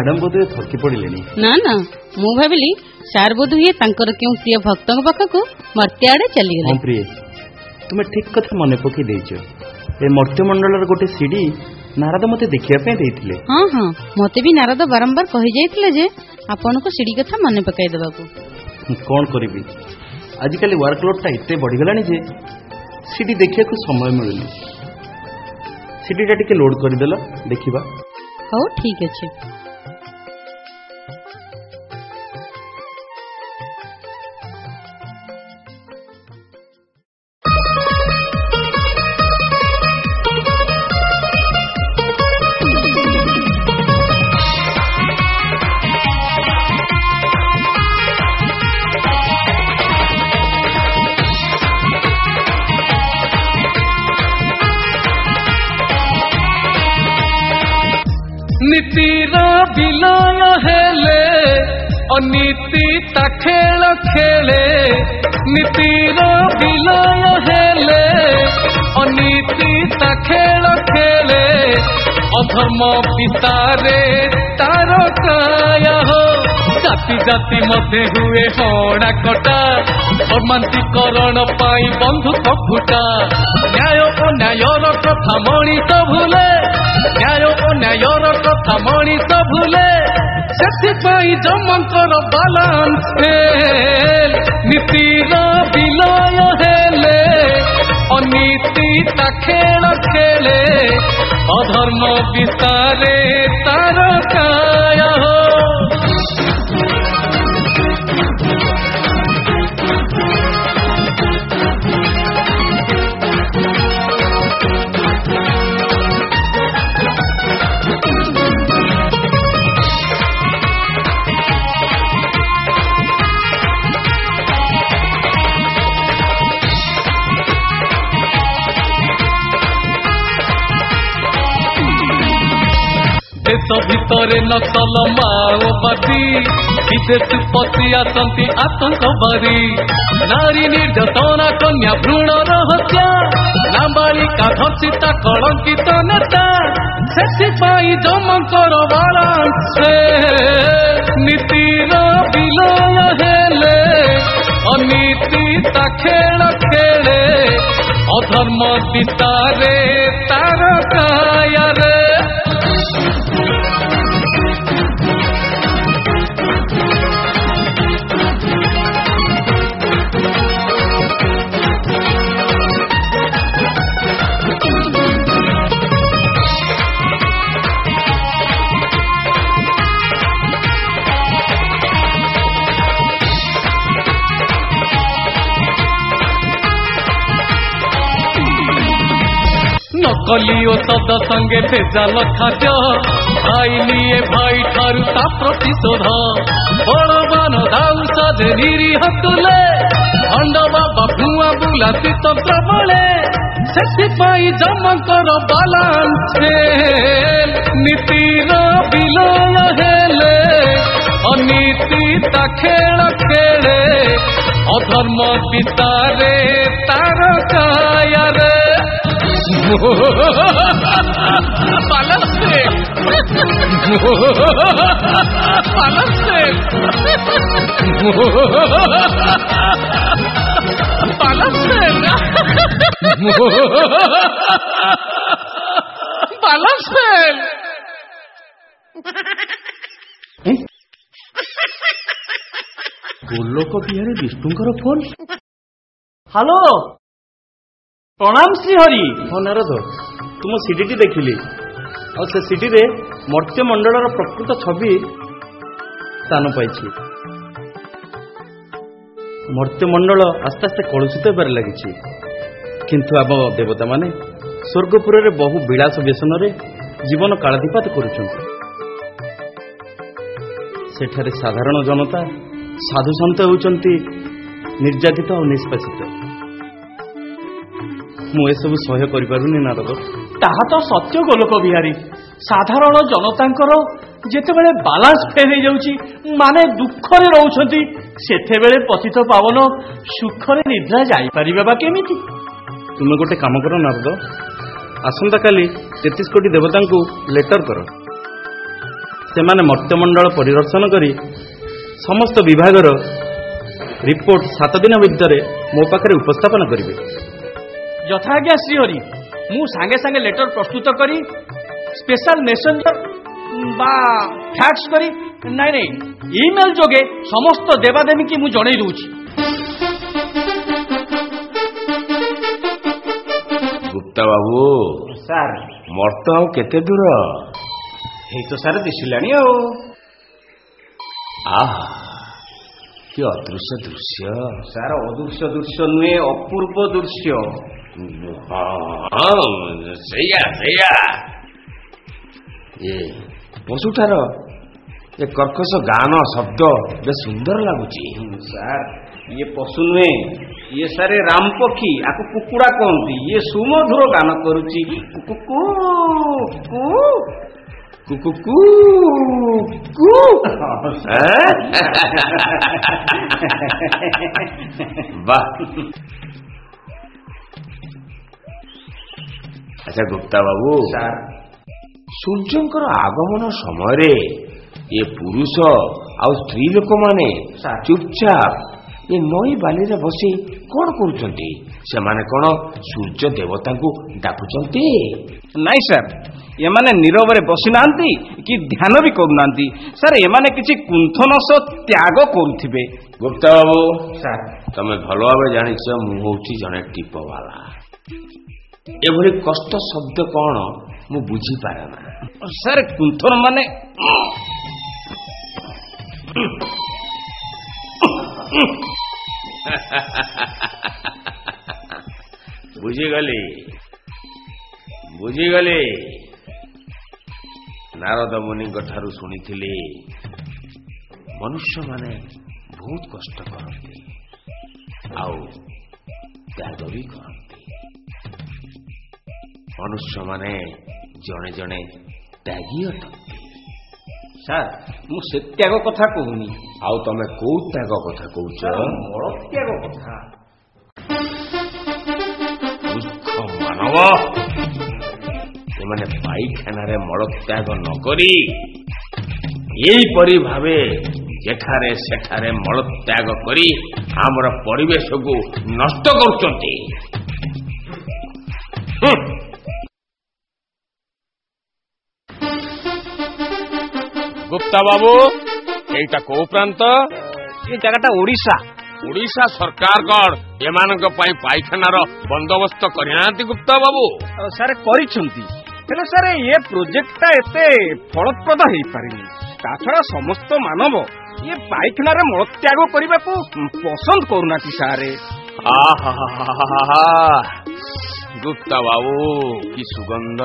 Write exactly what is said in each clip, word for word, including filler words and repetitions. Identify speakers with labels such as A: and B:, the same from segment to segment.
A: Madam बोधे थकी पड़े
B: ना ना मु भाविली सार बोध हुए तांकर क्यों प्रिय भक्त पाखक मर्त्य आड़े चली गले।
A: प्रिय तुम्हें ठीक कथा मन पकई देच ए मर्त्यमंडल गोटे सीढ़ी नारद मते देखिया देथिले।
B: हाँ हाँ मते भी नारद बारंबार कहि जाइथिले जे आपन को सीढ़ी कथा मन पकाई देबाकू।
A: कौन करिबी आजिकल वर्कलोड टा इते बढ़ी गलानी जे सीढ़ी देखिया को समय मिलुनी। सीढ़ी टा टिके लोड कर देला देखिबा।
B: हो ठीक अछि।
C: नीतिर विलय हेले अनीति ता खेल खेले। नीतिर विलय हेले अनीति ता खेल खेले। अधर्म पितारे तार काय हो जाति जाति मध्य हुए हड़ा कटा धर्मांतीकरण पाई बंधुक फुटा। न्याय ओ न्यायर कथा मणिष भूले न्याय ओ न्यायर कथा मणिष भूले से जमकर बालांस फेल। नीतिर विलय हेले अनीति ता खेल खेले। अधर्म विस्तारे तार काय हो। देश भितरे नक्सल माओवादी विदेश पशि आसंती आतंकवादी। नारी निर्यातना कन्या भ्रूण हत्या नाबालिका धर्षिता कलंकित नेता से जमकर बालांस। नीतिर विलय हेले अनीति ता खेल खेले। अधर्म विस्तारे तार काय रे। नकली औषध संगे भेजाल खाद्य खाइनिए भाई ठारू ता प्रतिशोध। बड़बान दाऊ साधे निरीह तुले अंड बाबा भुआ बुलाती तंत्र बले से जमकर बालांस फेल। नीतिर विलय हेले अनीति ता खेल खेले। अधर्म विस्तारे तार काय रे। Palace! Palace! Palace! Palace!
A: Golok Bihari विष्णुकर फोन।
D: हेलो प्रणाम श्रीहरि।
A: हाँ नारद तुम सीडी देखिली और से सीडी रे मर्त्यमंडल प्रकृत छवि स्थान पाई। मर्त्यमंडल आस्ते आस्ते कलुषित होबार लगी किंतु आम देवता माने स्वर्गपुर रे बहु विलास व्यसन रे जीवन कालातिपात करुछन्ति। सेठारे साधारण जनता साधु सन्त होउचन्ति निर्यातित और निष्पेषित। मु ए सब सह्य करि पारुनी नारद।
D: ताहा तो सत्य गोलोक बिहारी। साधारण जनतांकर जेतेबेले बालांस फेल हो जाउची माने दुख रे रहउछन्ति सेतेबेले पतित पावन सुख रे निद्रा जाई परिबा बा केमिति।
A: तुमे गोटे काम करो नारद, आसंता काली तैंतीस कोटी देवता को लेटर करो। ସେମାନେ ମର୍ତ୍ତ୍ୟମଣ୍ଡଳ ପରିଦର୍ଶନ କରି ସମସ୍ତ ବିଭାଗର ରିପୋର୍ଟ ସାତ ଦିନ ଭିତରେ ମୋ ପାଖରେ ଉପସ୍ଥାପନ କରିବେ।
D: ଯଥାଜ୍ଞା ଶ୍ରୀହରି, ମୁଁ ସାଙ୍ଗେ ସାଙ୍ଗେ ଲେଟର ପ୍ରସ୍ତୁତ କରି ସ୍ପେଶାଲ ମେସେଞ୍ଜର ବା ଫ୍ୟାକ୍ସ କରି ନାଇଁ ନାଇଁ ଇମେଲ ଯୋଗେ ସମସ୍ତ ଦେବାଦେବୀଙ୍କୁ ମୁଁ ଜଣେଇ ଦଉଛି।
E: ଗୁପ୍ତା ବାବୁ
A: ସାର୍,
E: ମର୍ତ୍ତ ଆଉ କେତେ ଦୂର?
A: ଏଇ ତ ସାର୍ ଦିଶିଲାଣି ଆଉ।
E: ଆହା, କି ଅଦୃଶ୍ୟ ଦୃଶ୍ୟ
A: ସାର୍। ଅଦୃଶ୍ୟ ଦୃଶ୍ୟ ନୁହେଁ, ଅପୂର୍ବ ଦୃଶ୍ୟ।
E: ହଁ, ସେଇଆ ସେଇଆ। ଏ ପଶୁଟାର ଏ କର୍କଶ ଗାନ ଶବ୍ଦ ବେଶ ସୁନ୍ଦର ଲାଗୁଛି।
A: ସାର୍, ଇଏ ପଶୁ ନୁହେଁ, ଇଏ ସାରେ ରାମ ପକ୍ଷୀ, ଆକୁ କୁକୁଡ଼ା କହନ୍ତି। ଇଏ ସୁମଧୁର ଗାନ କରୁଛି, କୁକୁ କୁକୁ
E: କୁକୁ କୁ। ବାহ। ଆଚ୍ଛା ଗୁପ୍ତା ବାବୁ,
A: ସାର୍,
E: ସୂର୍ଯ୍ୟଙ୍କର ଆଗମନ ସମୟରେ ଏ ପୁରୁଷ ଆଉ ସ୍ତ୍ରୀ ଲୋକମାନେ ଚୁପଚାପ ଏ ନଈ ବାଲିରେ ବସି କଣ କରୁଛନ୍ତି? ସେମାନେ କଣ ସୂର୍ଯ୍ୟ ଦେବତାଙ୍କୁ ଡାକୁଛନ୍ତି?
A: ନାଇଁ ସାର୍, ଏମାନେ ନୀରବରେ ବସିନାହାନ୍ତି କି ଧ୍ୟାନ ବି କରୁନାହାନ୍ତି ସାର୍। ଏମାନେ କିଛି କୁଣ୍ଠନସ ତ୍ୟାଗ କରୁଥିବେ।
E: ଗୁପ୍ତା ବାବୁ
A: ସାର୍,
E: ତମେ ଭଲ ଭାବେ ଜାଣିଛ ମୁଁ ହଉଛି ଜଣେ ଟିପବାଲା। ଏଭଳି କଷ୍ଟ ଶବ୍ଦ କଣ ମୁଁ ବୁଝିପାରେ ନା
A: ସାର୍। କୁଣ୍ଠନ ମାନେ
E: ବୁଝିଗଲି ବୁଝିଗଲି ନାରଦ ମୁନିଙ୍କ ଠାରୁ ଶୁଣିଥିଲି ମନୁଷ୍ୟମାନେ ବହୁତ କଷ୍ଟ କରନ୍ତି ଆଉ ତ୍ୟାଗ ବି କରନ୍ତି। ମନୁଷ୍ୟମାନେ ଜଣେ ଜଣେ ତ୍ୟାଗୀ ଅଟନ୍ତି।
A: ସାର୍, ମୁଁ ସେ ତ୍ୟାଗ କଥା କହୁନି।
E: ଆଉ ତମେ କୋଉ ତ୍ୟାଗ କଥା କହୁଛ?
A: ମଳ ତ୍ୟାଗ କଥା।
E: ମୂର୍ଖ ମାନବ, ଏମାନେ ପାଇଖାନାରେ ମଳତ୍ୟାଗ ନ କରି ଏଇପରି ଭାବେ ଯେଠାରେ ସେଠାରେ ମଳତ୍ୟାଗ କରି ଆମର ପରିବେଶକୁ ନଷ୍ଟ କରୁଛନ୍ତି। ଗୁପ୍ତା ବାବୁ, ଏଇଟା କୋଉ ପ୍ରାନ୍ତ?
A: ଏ ଜାଗାଟା ଓଡିଶା।
E: ଓଡିଶା ସରକାର କଣ ଏମାନଙ୍କ ପାଇଁ ପାଇଖାନାର ବନ୍ଦୋବସ୍ତ କରିନାହାନ୍ତି ଗୁପ୍ତା ବାବୁ?
A: ସାର୍ କରିଛନ୍ତି, ହେଲେ ସାର୍ ଏ ପ୍ରୋଜେକ୍ଟଟା ଏତେ ଫଳପ୍ରଦ ହେଇପାରିନି। ତାଛଡା ସମସ୍ତ ମାନବ ଇଏ ପାଇଖାନାରେ ମଳତ୍ୟାଗ କରିବାକୁ ପସନ୍ଦ କରୁନାହାନ୍ତି ସାରେ।
E: ଗୁପ୍ତା ବାବୁ, କି ସୁଗନ୍ଧ!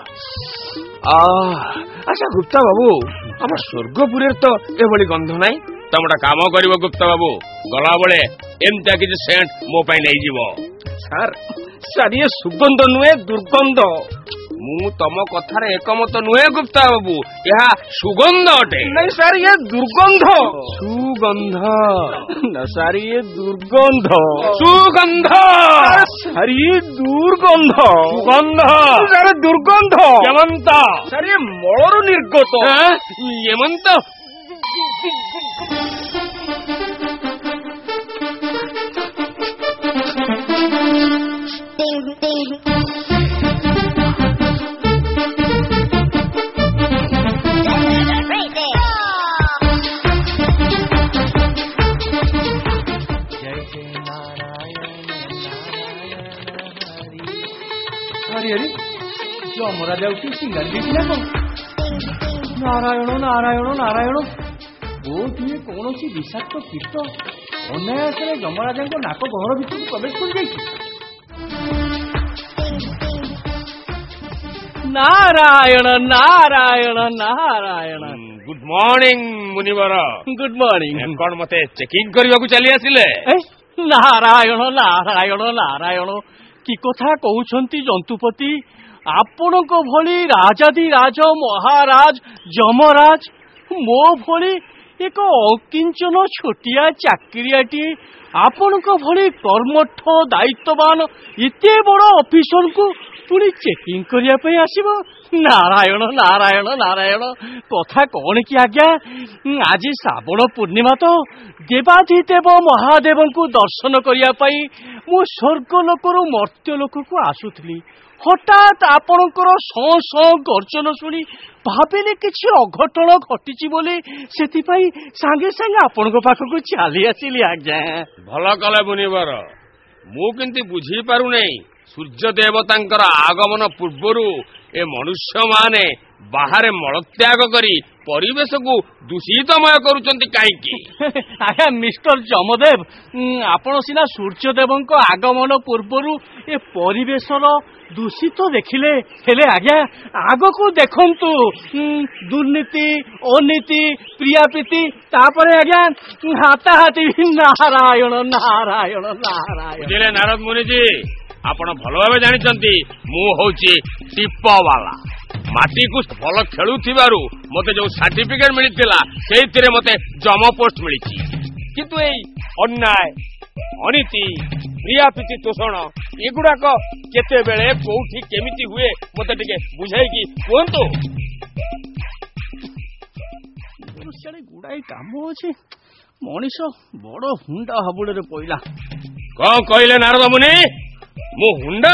E: ଆଚ୍ଛା ଗୁପ୍ତା ବାବୁ, ଆମ ସ୍ୱର୍ଗପୁରରେ ତ ଏଭଳି ଗନ୍ଧ ନାହିଁ। ତମେ ଗୋଟେ କାମ କରିବ ଗୁପ୍ତା ବାବୁ, ଗଲାବେଳେ ଏମିତିଆ କିଛି ସେଣ୍ଟ ମୋ ପାଇଁ ନେଇଯିବ।
A: ସାର୍ ସାର୍ ଇଏ ସୁଗନ୍ଧ ନୁହେଁ, ଦୁର୍ଗନ୍ଧ।
E: ମୁଁ ତମ କଥାରେ ଏକମତ ନୁହେଁ ଗୁପ୍ତା ବାବୁ, ଏହା ସୁଗନ୍ଧ ଅଟେ।
A: ନାଇଁ ସାର୍, ଇଏ ଦୁର୍ଗନ୍ଧ।
E: ସୁଗନ୍ଧ
A: ନା ସାର୍, ଇଏ ଦୁର୍ଗନ୍ଧ।
E: ସୁଗନ୍ଧ
A: ସାର୍, ଇଏ ଦୁର୍ଗନ୍ଧ।
E: ସୁଗନ୍ଧ
A: ସାର୍, ଦୁର୍ଗନ୍ଧ।
E: ଏମନ୍ତ
A: ସାର୍, ଇଏ ମଳରୁ ନିର୍ଗତ।
E: ଏମନ୍ତ
D: ଯମରାଜା ଉଠି ସିଙ୍ଗାରି ଦେଇଥିଲା କଣ? ନାରାୟଣ ନାରାୟଣ ନାରାୟଣ, ବୋଧହୁଏ କୌଣସି ବିଷାକ୍ତ କୀଟ ଅନାୟାସରେ ଯମରାଜାଙ୍କ ନାକ ଗହର ଭିତରକୁ ପ୍ରବେଶ କରିଯାଇଛି। ନାରାୟଣ ନାରାୟଣ ନାରାୟଣ।
E: ଗୁଡ୍ ମର୍ଣ୍ଣିଂ ମୁନିବର।
D: Good morning.
E: କଣ ମତେ ଚେକିଂ କରିବାକୁ ଚାଲି ଆସିଲେ?
D: ନାରାୟଣ ନାରାୟଣ ନାରାୟଣ, କି କଥା କହୁଛନ୍ତି ଜନ୍ତୁପତି? ଆପଣଙ୍କ ଭଳି ରାଜାଧିରାଜ ମହାରାଜ ଯମରାଜ ମୋ ଭଳି ଏକ ଅକିଞ୍ଚନ ଛୋଟିଆ ଚାକିରିଆଟିଏ ଆପଣଙ୍କ ଭଳି କର୍ମଠ ଦାୟିତ୍ୱବାନ ଏତେ ବଡ ଅଫିସରକୁ ପୁଣି ଚେକିଂ କରିବା ପାଇଁ ଆସିବ? ନାରାୟଣ ନାରାୟଣ ନାରାୟଣ। କଥା କଣ କି ଆଜ୍ଞା, ଆଜି ଶ୍ରାବଣ ପୂର୍ଣ୍ଣିମା ତ ଦେବାଧିଦେବ ମହାଦେବଙ୍କୁ ଦର୍ଶନ କରିବା ପାଇଁ ମୁଁ ସ୍ୱର୍ଗ ଲୋକରୁ ମର୍ତ୍ତ୍ୟ ଲୋକକୁ ଆସୁଥିଲି। ହଠାତ୍ ଆପଣଙ୍କର ସଁ ସଁ ଗର୍ଜନ ଶୁଣି ଭାବିଲି କିଛି ଅଘଟଣ ଘଟିଛି ବୋଲି, ସେଥିପାଇଁ ସାଙ୍ଗେ ସାଙ୍ଗେ ଆପଣଙ୍କ ପାଖକୁ ଚାଲି ଆସିଲି ଆଜ୍ଞା।
E: ଭଲ କଲେ ମୁନିବର। ମୁଁ କିନ୍ତୁ ବୁଝିପାରୁନାହିଁ ସୂର୍ଯ୍ୟ ଦେବତାଙ୍କର ଆଗମନ ପୂର୍ବରୁ ଏ ମନୁଷ୍ୟମାନେ ବାହାରେ ମଳତ୍ୟାଗ କରି ପରିବେଶକୁ ଦୂଷିତମୟ କରୁଛନ୍ତି କାହିଁକି?
D: ଆଜ୍ଞା ମିଷ୍ଟର ଯମଦେବ, ଆପଣ ସିନା ସୂର୍ଯ୍ୟଦେବଙ୍କ ଆଗମନ ପୂର୍ବରୁ ଏ ପରିବେଶର ଦୂଷିତ ଦେଖିଲେ, ହେଲେ ଆଜ୍ଞା ଆଗକୁ ଦେଖନ୍ତୁ ଦୁର୍ନୀତି, ଅନୀତି, ପ୍ରିୟାପ୍ରୀତି, ତାପରେ ଆଜ୍ଞା ହାତାହାତି। ନାରାୟଣ ନାରାୟଣ ନାରାୟଣ।
E: ବୁଝିଲେ ନାରଦ ମୁନିଜୀ, ଆପଣ ଭଲ ଭାବେ ଜାଣିଛନ୍ତି ମୁଁ ହଉଛି ଟିପବାଲା। ମାଟିକୁ ଭଲ ଖେଳୁଥିବାରୁ ମତେ ଯୋଉ ସାର୍ଟିଫିକେଟ ମିଳିଥିଲା ସେଇଥିରେ ମତେ ଜମ ପୋଷ୍ଟ ମିଳିଛି। କିନ୍ତୁ ଏଇ ଅନ୍ୟାୟ, ଅନୀତି, ପ୍ରିୟାପ୍ରୀତି ତୋଷଣ ଏଗୁଡାକ କେତେବେଳେ କୋଉଠି କେମିତି ହୁଏ ମତେ ଟିକେ ବୁଝାଇକି କୁହନ୍ତୁ।
D: ଗୁଡାଏ କାମ ଅଛି, ମଣିଷ ବଡ ହୁଣ୍ଡା ହାବୁଡରେ ପଇଲା।
E: କଣ କହିଲେ ନାରଦ ମୁନି? ମୁଁ ହୁଣ୍ଡା?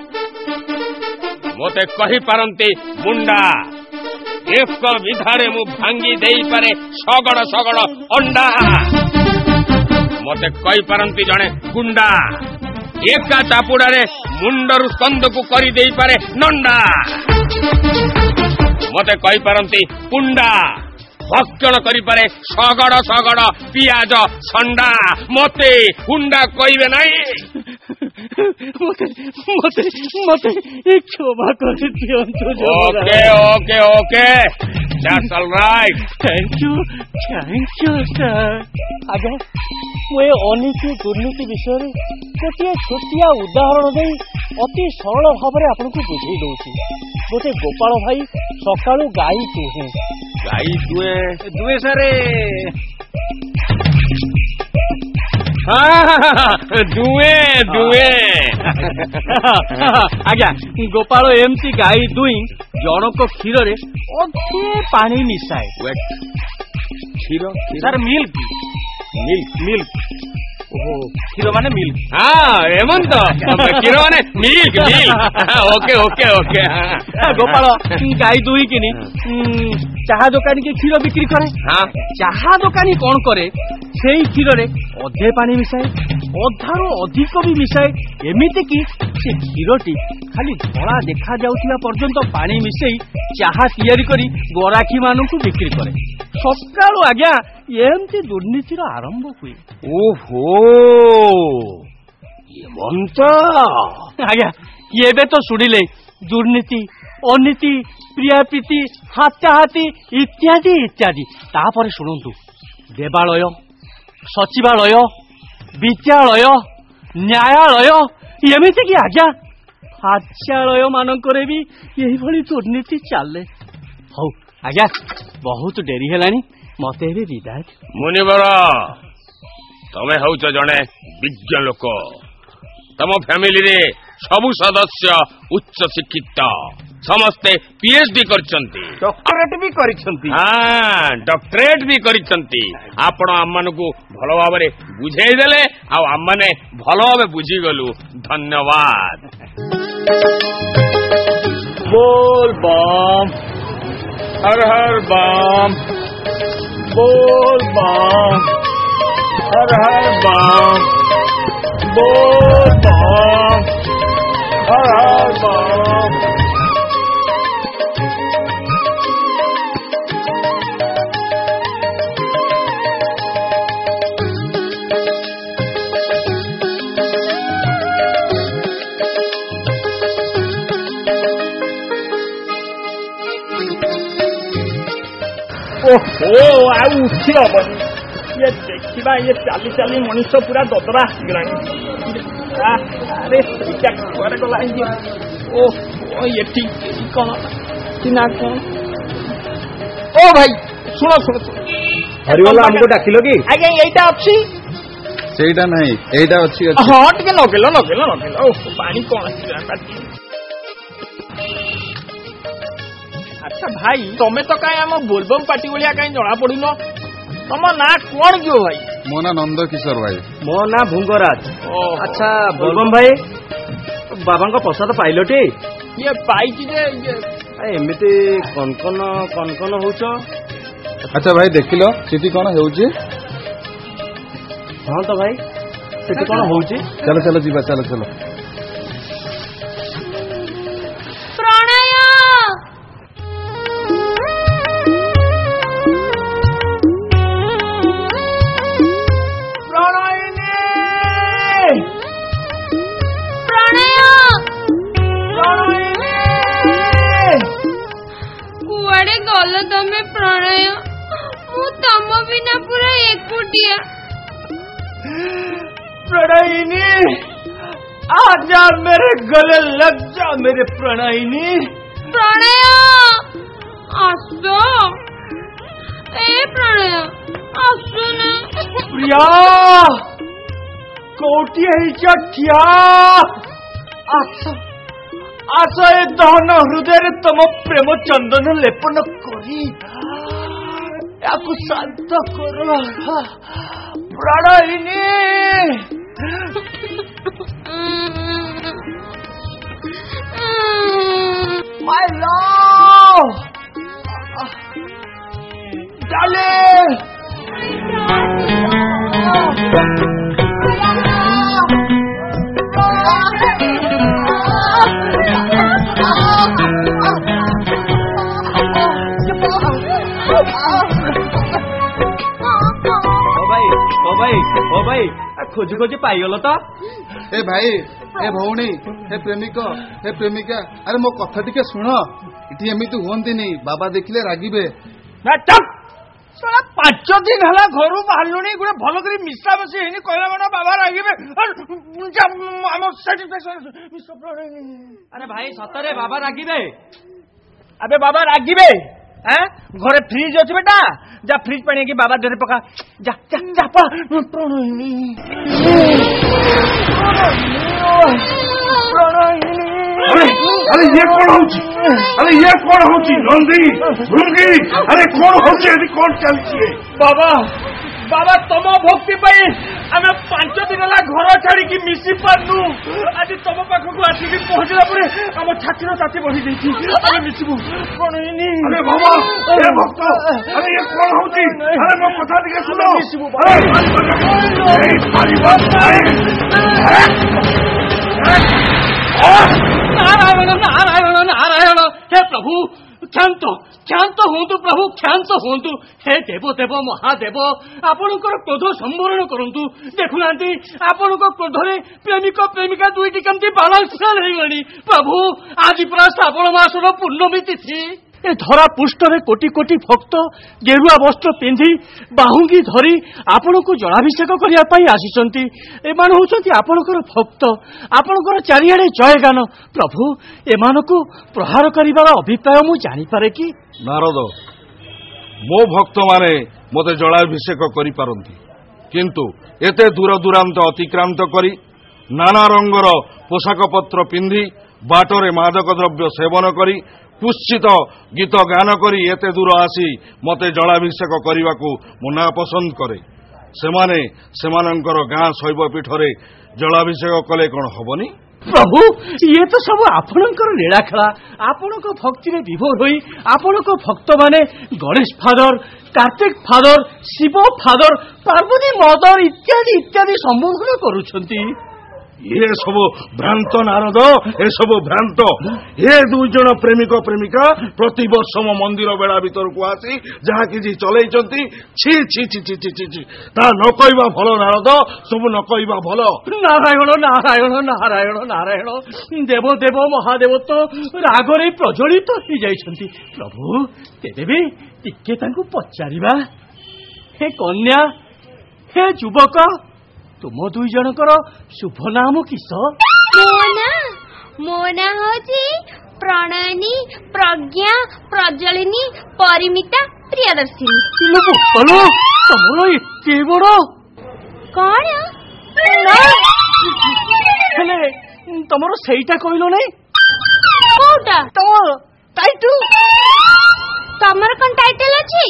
E: ମତେ କହିପାରନ୍ତି ମୁଣ୍ଡା। ଏକ ବିଧାରେ ମୁଁ ଭାଙ୍ଗି ଦେଇପାରେ ଶଗଡ଼ ଶଗଡ଼ ଅଣ୍ଡା। ମତେ କହିପାରନ୍ତି ଜଣେ ଗୁଣ୍ଡା। ଏକା ଚାପୁଡାରେ ମୁଣ୍ଡରୁ ସ୍କନ୍ଦକୁ କରିଦେଇପାରେ ନଣ୍ଡା। ମତେ କହିପାରନ୍ତି ପୁଣ୍ଡା। ଭକ୍ଷଣ କରିପାରେ ଶଗଡ଼ ଶଗଡ଼ ପିଆଜ ସଣ୍ଡା। ମତେ ହୁଣ୍ଡା କହିବେ ନାହିଁ।
D: ମତେ ମତେ ମତେ କ୍ଷମା କରିଦିଅନ୍ତୁ।
E: Okay okay okay, that's all right.
D: Thank you thank you sir. ଆଜ୍ଞା ମୁଁ ଏ ଅନୀତି ଦୁର୍ନୀତି ବିଷୟରେ ଗୋଟିଏ ଛୋଟିଆ ଉଦାହରଣ ଦେଇ ଅତି ସରଳ ଭାବରେ ଆପଣଙ୍କୁ ବୁଝେଇ ଦଉଛି। ଗୋଟେ ଗୋପାଳ ଭାଇ ସକାଳୁ ଗାଈ ଦୁହେଁ।
E: ଗାଈ ଦୁଏ
A: ଦୁଏ ସାରେ
E: ଦୁଏ ଦୁଏ।
D: ଆଜ୍ଞା ଗୋପାଳ ଏମିତି ଗାଈ ଦୁଇଁ ଜଣକ କ୍ଷୀରରେ ଅଧେ ପାଣି ମିଶାଏ।
E: କ୍ଷୀର
A: ସାର୍ ମିଲ୍କ
E: ମିଲ୍କ
A: ମିଲ୍କ ଓହୋ କ୍ଷୀର ମାନେ ମିଲ୍କ।
E: ହଁ ଏମନ୍ତ କ୍ଷୀର ମାନେ milk milk. Okay okay okay.
D: Gopal ଗାଈ ଦୁଇଁକିନି ଚାହା ଦୋକାନୀକି କ୍ଷୀର ବିକ୍ରି କରେ। ଚାହା ଦୋକାନୀ କଣ କରେ, ସେଇ କ୍ଷୀରରେ ଅଧେ ପାଣି ମିଶାଏ, ଅଧାରୁ ଅଧିକ ବି ମିଶାଏ। ଏମିତି କି ସେ କ୍ଷୀରଟି ଖାଲି ଧଳା ଦେଖାଯାଉଥିବା ପର୍ଯ୍ୟନ୍ତ ପାଣି ମିଶେଇ ଚାହା ତିଆରି କରି ଗରାଖୀ ମାନଙ୍କୁ ବିକ୍ରି କରେ। ସକାଳୁ ଆଜ୍ଞା ଏମିତି ଦୁର୍ନୀତିର ଆରମ୍ଭ ହୁଏ।
E: ଓହୋ ଏମନ୍ତ।
D: ଆଜ୍ଞା ଏବେ ତ ଶୁଣିଲେ ଦୁର୍ନୀତି, ଅନୀତି, ପ୍ରିୟାପ୍ରୀତି, ହାତାହାତି ଇତ୍ୟାଦି ଇତ୍ୟାଦି। ତାପରେ ଶୁଣନ୍ତୁ ଦେବାଳୟ, ସଚିବାଳୟ, ବିଦ୍ୟାଳୟ, ନ୍ୟାୟାଳୟ, ଏମିତି କି ଆଜ୍ଞା କାର୍ଯ୍ୟାଳୟ ମାନଙ୍କରେ ବି ଏଇଭଳି ଦୁର୍ନୀତି ଚାଲେ। ହଉ ଆଜ୍ଞା ବହୁତ ଡେରି ହେଲାଣି, ମତେ ଏବେ ବିଦାୟ।
E: ମୁନିବର, ତମେ ହଉଛ ଜଣେ ବିଜ୍ଞ ଲୋକ। ତମ ଫ୍ୟାମିଲିରେ ସବୁ ସଦସ୍ୟ ଉଚ୍ଚ ଶିକ୍ଷିତ, ସମସ୍ତେ ପିଏଚଡି କରିଛନ୍ତି,
A: ଡକ୍ଟରେଟ ବି କରିଛନ୍ତି।
E: ହଁ ଡକ୍ଟରେଟ ବି କରିଛନ୍ତି। ଆପଣ ଆମମାନଙ୍କୁ ଭଲ ଭାବରେ ବୁଝେଇ ଦେଲେ, ଆଉ ଆମମାନେ ଭଲ ଭାବେ ବୁଝିଗଲୁ। ଧନ୍ୟବାଦ।
D: ବୋଲ ବମ୍,
E: ହର ହର ବମ୍,
D: ବୋଲ ବମ୍,
E: ହର ହର ବମ୍,
D: ବୋଲ ବମ୍,
E: ହର ହର ବମ୍।
D: ଓହୋ ଆଉ ଉଠି ହବନି। ଇଏ ଦେଖିବା, ଇଏ ଚାଲି ଚାଲି ମଣିଷ ପୁରା ଦଦରା ଆସିଗଲାଣି। ଆରେ ସେଇଟା କୁଆଡେ ଗଲା? ଓହୋ ଏଠି କଣ ନା କଣ? ଓ ଭାଇ ଶୁଣ ଶୁଣ ଶୁଣ,
A: ହରିବୋଲ ଆମକୁ ଡାକିଲ କି?
C: ଆଜ୍ଞା ଏଇଟା ଅଛି
F: ସେଇଟା ନାହିଁ ଏଇଟା ଅଛି ଅଛି।
C: ହଁ ଟିକେ ନଗେଇଲ ନଗେଇଲ ନଗେଇଲ ପାଣି କଣ ଆଚ୍ଛା ଭାଇ ତମେ ତ କାଇଁ ଆମ ବୋଲବମ୍ ପାର୍ଟି ଭଳିଆ କାଇଁ ଜଣା ପଡୁନ ତମ ନାଁ କଣ କିଓ ଭାଇ?
F: ମୋ ନାଁ ନନ୍ଦ କିଶୋର ଭାଇ।
A: ମୋ ନାଁ ଭୁଙ୍ଗରାଜ। ଆଚ୍ଛା ବୋଲବମ୍ ଭାଇ ବାବାଙ୍କ ପ୍ରସାଦ ପାଇଲଟି?
C: ଇଏ ପାଇଛି ଯେ
A: ଏମିତି କନକନ କନକନ ହଉଛ।
F: ଆଚ୍ଛା ଭାଇ ଦେଖିଲ ସେଠି କଣ ହେଉଛି?
A: ହଁ ତ ଭାଇ ସେଠି କଣ ହଉଛି?
F: ଚାଲ ଚାଲ ଯିବା ଚାଲ ଚାଲ।
G: ଗଲ ତମେ ପ୍ରଣୟ ମୁଁ ତମ ବିନା ପୁରା ଏକୁଟିଆ।
C: प्रणयिनी आजा मेरे गले लग जा मेरे प्रणयिनी।
G: प्रणय आसो ए प्रणय आसो ना
C: प्रिया कोटी है क्या आस आस ए दहन हृदय तम प्रेम चंदन लेपन करी याकु शांत करो प्रणयिनी। My love, darling.
A: ओ भाई खोजी खोजी पाइगल तो
F: ए भाई ए भौणी हे प्रेमिक हे प्रेमिका अरे मो कथा टिके सुन इठी एमिति हुंतिनी बाबा देखिले रागिबे
C: ना चुप साला पांच दिन हला घरु बाहरलुनी गुडे भलो करी मिसा बसी हेनी कहला बना बाबा रागिबे हम सैटिस्फैक्शन मिसा प्रणयिनी।
A: अरे भाई सतरे बाबा रागिबे
C: अबे बाबा रागिबे हैं घरे फ्रिज अछि बेटा जा फ्रिज पानी की बाबा देरे पका जा जा जा पा प्रणयिनी प्रणयिनी।
E: अरे अरे ये कौन होची अरे ये कौन होची नंदी भुंगी अरे कौन होची यदि कौन चलची
C: बाबा बाबा तम भक्ति पाई आमे पांच दिन ला घर छाड़ी की मिसी पानु आज तम पाखो को आसी की पहुंचला परे हम छातीर छाती बढ़ी देछि आमे मिसिबु प्रणयिनी।
E: अरे बाबा ये भक्त अरे ये कौन होची अरे मो कथा दिके सुनो
C: मिसिबु
E: अरे परिवार
D: नारायण नारायण नारायण हे प्रभु क्षांत क्षांत हुंतु प्रभु क्षांत हुंतु हे देव देव महादेव आपणकर क्रोध संवरण करंतु देखुनांती आपणक क्रोधरे प्रेमिक प्रेमिका दुईटी केमती बालांस फेल हेगणी प्रभु आज पुरा श्रावण मासर पूर्णमी तिथि ए धरा पुष्टरे कोटी कोटी भक्त गेरुआ वस्त्र पिंधि बाहुंगी धरी आपणको जलाभिषेक करिया पाई आसीचंती एमान होचंती आपणकर भक्त आपणकर चारिआडे जयगान प्रभु एमानकु प्रहार करिबार अभिप्राय मु जानि पारे कि
F: नारद मो भक्त माने मते जलाभिषेक करि पारंती किंतु एते दूर दूरांत अतिक्रांत करी नाना रंगर पोशाक पत्र पिंधि बाटरे मादक द्रव्य सेवन करी पुष्चित गीत गान करी एते दूर आसी मते जलाभिषेक करने मु ना पसंद करे सेमाने सेमानंकर गाँ शैव पीठरे जलाभिषेक कले कौन हबनी
D: प्रभु ये तो सब आपणकर लीला खेला आपणक भक्ति में विभोर होई आपणक भक्त माने Ganesh father Kartik father Shiv father Parvati mother इत्यादि इत्यादि संबोधन करुछंती
E: ये सब भ्रांत नारद ए सब भ्रांत ये दुई जन प्रेमिक प्रेमिका प्रति वर्ष मो मंदिर बेड़ा भीतर को आसी जहा कि चलै छी छी छी छी छी छी ता न कहबा भलो नारद सब न कहबा भलो।
D: नारायण नारायण नारायण नारायण देव देव महादेव तो रागरे प्रज्वलित हो जाइछंती प्रभु तेबे टिके तांको पचारिबा हे कन्या हे युवक तुम दुई जनकर शुभ नाम किस?
G: मो ना मो ना होची प्रणयिनी प्रज्ञा प्रज्वलिनी परिमिता प्रियदर्शिनी।
D: बोलो ତମର ଏତେ ବଡ
G: କଣ
D: ହେଲେ ତମର ସେଇଟା କହିଲ ନାଇଁ
G: କୋଉଟା
D: ତମ ଟାଇଟୁ
G: ତମର କଣ ଟାଇଟେଲ ଅଛି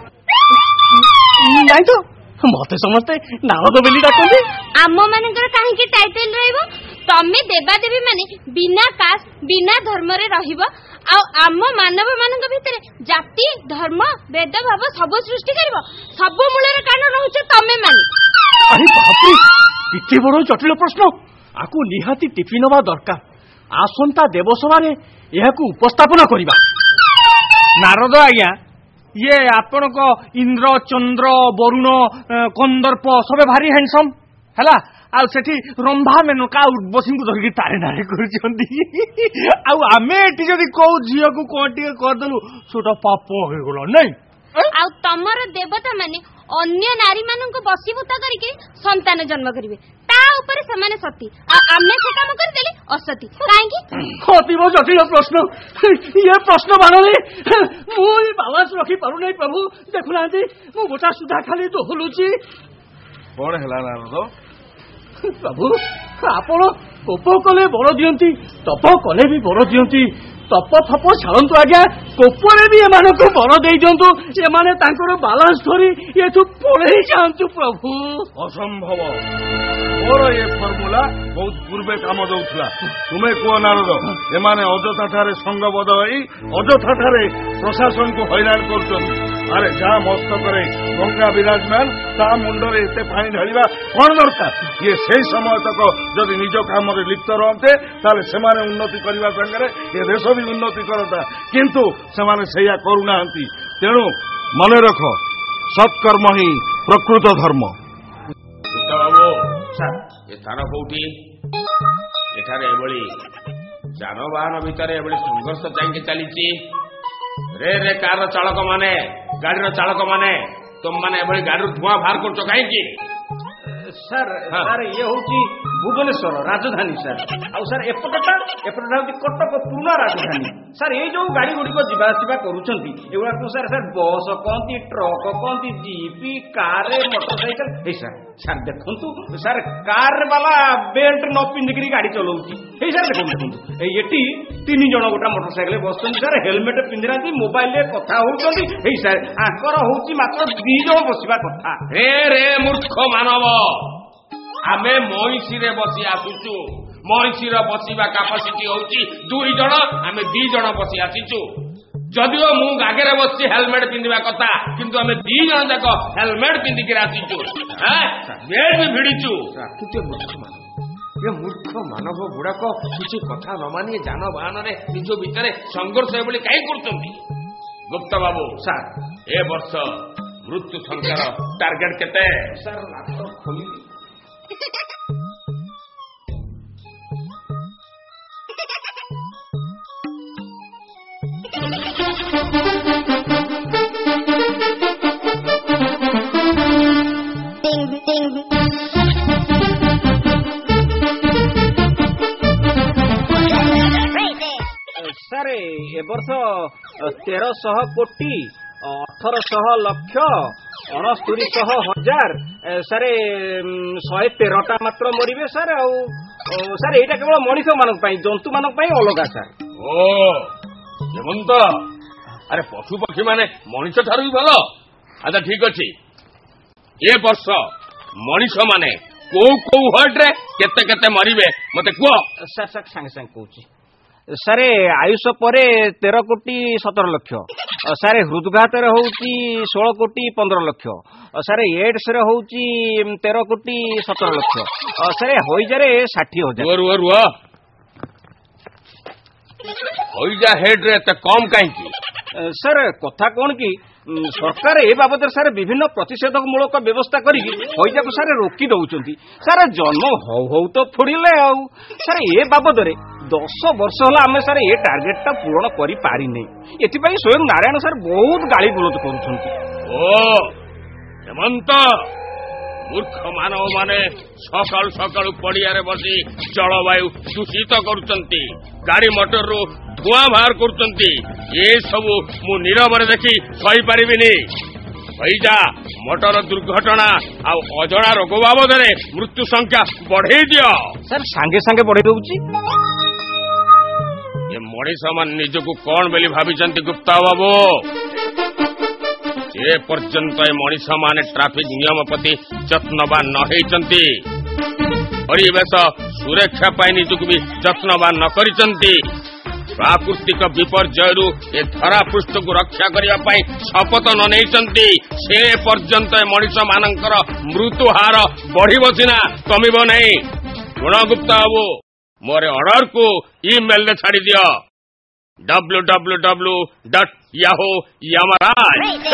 D: ନାଇଁ ତ ମତେ ସମସ୍ତେ ନାରଦ ବୋଲି ଡାକନ୍ତି
G: ଆମ ମାନଙ୍କର କାହିଁକି ଟାଇଟେଲ ରହିବ ତମେ ଦେବାଦେବୀ ମାନେ ବିନା କାଷ୍ଟ ବିନା ଧର୍ମରେ ରହିବ ଆଉ ଆମ ମାନବ ମାନଙ୍କ ଭିତରେ ଜାତି ଧର୍ମ ଭେଦଭାବ ସବୁ ସୃଷ୍ଟି କରିବ ସବୁ ମୂଳର କାରଣ ରହୁଛ ତମେ ମାନେ
D: ଆରେ ବାପରେ ଏତେ ବଡ ଜଟିଳ ପ୍ରଶ୍ନ ଆକୁ ନିହାତି ଟିପି ନେବା ଦରକାର ଆସନ୍ତା ଦେବସଭାରେ ଏହାକୁ ଉପସ୍ଥାପନ କରିବା
C: ନାରଦ ଆଜ୍ଞା ଇଏ ଆପଣଙ୍କ ଇନ୍ଦ୍ର ଚନ୍ଦ୍ର ବରୁଣ କନ୍ଦର୍ପ ସବେ ଭାରି ହ୍ୟାଣ୍ଡସମ୍ ହେଲା ଆଉ ସେଠି ରମ୍ଭା ମେନକା ଉର୍ବଶୀଙ୍କୁ ଧରିକି ତାରେ ନାରେ କରୁଛନ୍ତି ଆଉ ଆମେ ଏଠି ଯଦି କୋଉ ଝିଅକୁ କଣ ଟିକେ କରିଦେଲୁ ସେଟା ପାପ ହେଇଗଲା ନାଇଁ
G: ଆଉ ତମର ଦେବତା ମାନେ ଅନ୍ୟ ନାରୀ ମାନଙ୍କୁ ବଶୀଭୂତ କରିକି ସନ୍ତାନ ଜନ୍ମ କରିବେ ତା ଉପରେ ସେମାନେ ସତୀ ଆଉ ଆମେ ସେ କାମ କରିଦେଲେ ଅସତୀ କାହିଁକି
D: ଅତୀବ ଜଟିଳ ପ୍ରଶ୍ନ ଇଏ ପ୍ରଶ୍ନ ବାଣରେ ମୁଁ ବାଲାନ୍ସ ରଖିପାରୁନାହିଁ ପ୍ରଭୁ ଦେଖୁନାହାନ୍ତି ମୁଁ ଗୋଟା ସୁଧା ଖାଲି ଦୋହଲୁଛି
F: କଣ ହେଲା ନାରଦ
D: ପ୍ରଭୁ ଆପଣ କୋପ କଲେ ବର ଦିଅନ୍ତି ତପ କଲେ ବି ବର ଦିଅନ୍ତି ତପ ଥପ ଛାଡ଼ନ୍ତୁ ଆଜ୍ଞା କୋପରେ ବି ଏମାନଙ୍କୁ ବର ଦେଇ ଦିଅନ୍ତୁ ଏମାନେ ତାଙ୍କର ବାଲାନ୍ସ ଧରି ଏଠୁ ପଳେଇ ଯାଆନ୍ତୁ ପ୍ରଭୁ
F: ଅସମ୍ଭବ ମୋର ଏ ଫର୍ମୁଲା ବହୁତ ପୂର୍ବେ କାମ ଦଉଥିଲା ତୁମେ କୁହ ନାରଦ ଏମାନେ ଅଯଥାଠାରେ ସଙ୍ଗବଦ୍ଧ ହୋଇ ଅଯଥାଠାରେ ପ୍ରଶାସନକୁ ହଇରାଣ କରୁଛନ୍ତି ଆରେ ଯାହା ମସ୍ତକରେ ଗଙ୍ଗା ବିରାଜମାନ ତା ମୁଣ୍ଡରେ ଏତେ ପାଣି ଢାଳିବା କଣ ଦରକାର ଇଏ ସେଇ ସମୟ ତକ ଯଦି ନିଜ କାମରେ ଲିପ୍ତ ରହନ୍ତେ ତାହେଲେ ସେମାନେ ଉନ୍ନତି କରିବା ସାଙ୍ଗରେ ଏ ଦେଶ ବି ଉନ୍ନତି କରନ୍ତା କିନ୍ତୁ ସେମାନେ ସେଇଆ କରୁନାହାନ୍ତି ତେଣୁ ମନେ ରଖ ସତ୍କର୍ମ ହିଁ ପ୍ରକୃତ ଧର୍ମ
E: ବାବୁ ଏ ସ୍ଥାନ କୋଉଠି ଏଠାରେ ଏଭଳି ଯାନବାହନ ଭିତରେ ଏଭଳି ସଂଘର୍ଷ ଚାହିଁକି ଚାଲିଛି ରେ ରେ କାର ଚାଳକ ମାନେ ଗାଡିର ଚାଳକ ମାନେ ତମମାନେ ଏଭଳି ଗାଡିରୁ ଧୂଆଁ ବାହାର କରୁଛ କାହିଁକି
C: ସାର୍ ସାର୍ ଇଏ ହଉଛି ଭୁବନେଶ୍ୱର ରାଜଧାନୀ ସାର୍ ଆଉ ସାର୍ ଏପଟଟା ଏପଟଟା ହଉଛି କଟକ ପୁରୁଣା ରାଜଧାନୀ ସାର୍ ଏଇ ଯୋଉ ଗାଡି ଗୁଡିକ ଯିବା ଆସିବା କରୁଛନ୍ତି ଏଗୁଡାକୁ ସାର୍ ସାର୍ ବସ୍ କହନ୍ତି ଟ୍ରକ୍ କହନ୍ତି ଜିପି କାର ମୋଟରସାଇକେଲ ଏଇ ସାର୍ ସାର୍ ଦେଖନ୍ତୁ ସାର୍ କାର ବାଲା ବେଲ୍ଟ ନ ପିନ୍ଧିକିରି ଗାଡି ଚଲାଉଛି ଏଇ ସାର୍ ଦେଖନ୍ତୁ ଦେଖନ୍ତୁ ଏଇ ଏଠି ତିନି ଜଣ ଗୋଟା ମୋଟରସାଇକେଲ ବସୁଛନ୍ତି ସାର୍ ହେଲମେଟ ପିନ୍ଧିନାହାନ୍ତି ମୋବାଇଲରେ କଥା ହଉଛନ୍ତି ଏଇ ସାର୍ ଆଙ୍କର ହଉଛି ମାତ୍ର ଦି ଜଣ ବସିବା କଥା
E: ରେ ରେ ମୂର୍ଖ ମାନବ ଆମେ ମଇଁଷିରେ ବସି ଆସୁଛୁ ମଇଁଷିର ବସିବା କାପାସିଟି ହଉଛି ଦୁଇ ଜଣ ଆମେ ଦି ଜଣ ବସି ଆସିଛୁ ଯଦିଓ ମୁଁ ଆଗରେ ବସିଛି ହେଲମେଟ ପିନ୍ଧିବା କଥା କିନ୍ତୁ ଆମେ ଦି ଜଣ ଯାକ ହେଲମେଟ ପିନ୍ଧିକିରି ଆସିଛୁ ବେଲ୍ଟ ବି ଭିଡ଼ିଛୁ କିନ୍ତୁ ମୂର୍ଖ ମାନବ ଏ ମୂର୍ଖ ମାନବ ଗୁଡାକ କିଛି କଥା ନ ମାନି ଯାନବାହନରେ ନିଜ ଭିତରେ ସଂଘର୍ଷ ଏଭଳି କାହିଁ କରୁଛନ୍ତି ଗୁପ୍ତ ବାବୁ ସାର୍ ଏ ବର୍ଷ ମୃତ୍ୟୁ ସଂଖ୍ୟାର ଟାର୍ଗେଟ କେତେ ସାର୍ ନାକ ଖୋଲି
C: ସାର୍ ଏ ବର୍ଷ ତେରଶହ କୋଟି ଅଠରଶହ ଲକ୍ଷ ଅଣସ୍ତରୀ ଶହ ହଜାର ସାର୍ ଶହେ ତେରଟା ମାତ୍ର ମରିବେ ସାର୍ ଆଉ ସାର୍ ଏଇଟା କେବଳ ମଣିଷ ମାନଙ୍କ ପାଇଁ ଜନ୍ତୁ ମାନଙ୍କ ପାଇଁ ଅଲଗା ସାର୍
E: ଓ ହେମନ୍ତ ଆରେ ପଶୁ ପକ୍ଷୀ ମାନେ ମଣିଷ ଠାରୁ ବି ଭଲ ଆଚ୍ଛା ଠିକ ଅଛି ଏ ବର୍ଷ ମଣିଷ ମାନେ କୋଉ କୋଉ ହର୍ଟରେ କେତେ କେତେ ମରିବେ ମତେ କୁହ
C: ସାର୍ ସାର୍ ସାଙ୍ଗେ ସାଙ୍ଗେ କହୁଛି ସାର୍ ଆୟୁଷ ପରେ ତେର କୋଟି ସତର ଲକ୍ଷ ସାର୍ ହୃଦଘାତରେ ହଉଛି ଷୋହଳ କୋଟି ପନ୍ଦର ଲକ୍ଷ ସାର୍ ଏଡ୍ସରେ ହଉଛି ତେର କୋଟି ସତର ଲକ୍ଷ ସାର୍ ହଇଜାରେ ଷାଠିଏ ହଜାର
E: ରୁହ ରୁହ ରୁହ ହଇଜା ହେଡ୍ରେ ଏତେ କମ୍ କାହିଁକି
C: ସାର୍ କଥା କଣ କି ସରକାର ଏ ବାବଦରେ ସାର୍ ବିଭିନ୍ନ ପ୍ରତିଷେଧକ ମୂଳକ ବ୍ୟବସ୍ଥା କରିକି ହଇଜାକୁ ସାର୍ ରୋକି ଦଉଛନ୍ତି ସାର୍ ଜନ୍ମ ହଉ ହଉ ତ ଫୋଡ଼ିଲେ ଆଉ ସାର୍ ଏ ବାବଦରେ ଦଶ ବର୍ଷ ହେଲା ଆମେ ସାର୍ ଏ ଟାର୍ଗେଟଟା ପୂରଣ କରିପାରିନି ଏଥିପାଇଁ ସ୍ୱୟଂ ନାରାୟଣ ସାର୍ ବହୁତ ଗାଳି ଗୁଲଜ କରୁଛନ୍ତି
E: ଓ ହେମନ୍ତ ମୂର୍ଖ ମାନବ ମାନେ ସକାଳୁ ସକାଳୁ ପଡ଼ିଆରେ ବସି ଜଳବାୟୁ ଦୂଷିତ କରୁଛନ୍ତି ଗାଡି ମଟରରୁ ଧୂଆଁ ବାହାର କରୁଛନ୍ତି ଏସବୁ ମୁଁ ନୀରବରେ ଦେଖି ସହିପାରିବିନି ହଇଜା मोटर दुर्घटना आ अजणा रोग बाबदरे मृत्यु संख्या बढ़ेई दियो।
A: सर सांगे सांगे बढ़ेई दउची।
E: ये मनीष मान निजको कौन बोली भाविचंती गुप्ता बाबू? ए पर्यंत ए मनीष माने ट्रैफिक नियम प्रति जत्नवान न होइचंती, परिवेश सुरक्षा पाई निजको भी जत्नवान न करिचंती। प्राकृतिक विपर्ययरू ए धरा पृष्ठ को रक्षा करने पाई शपथ न नहीं से पर्यंत मनीष मानकर मृत्यु हार बढ़िब सिना कमिब नहीं। गुण गुप्ता बाबू मोर ऑर्डर को ईमेल रे छाड़ी दियो W W W dot Yahoo Yamraj.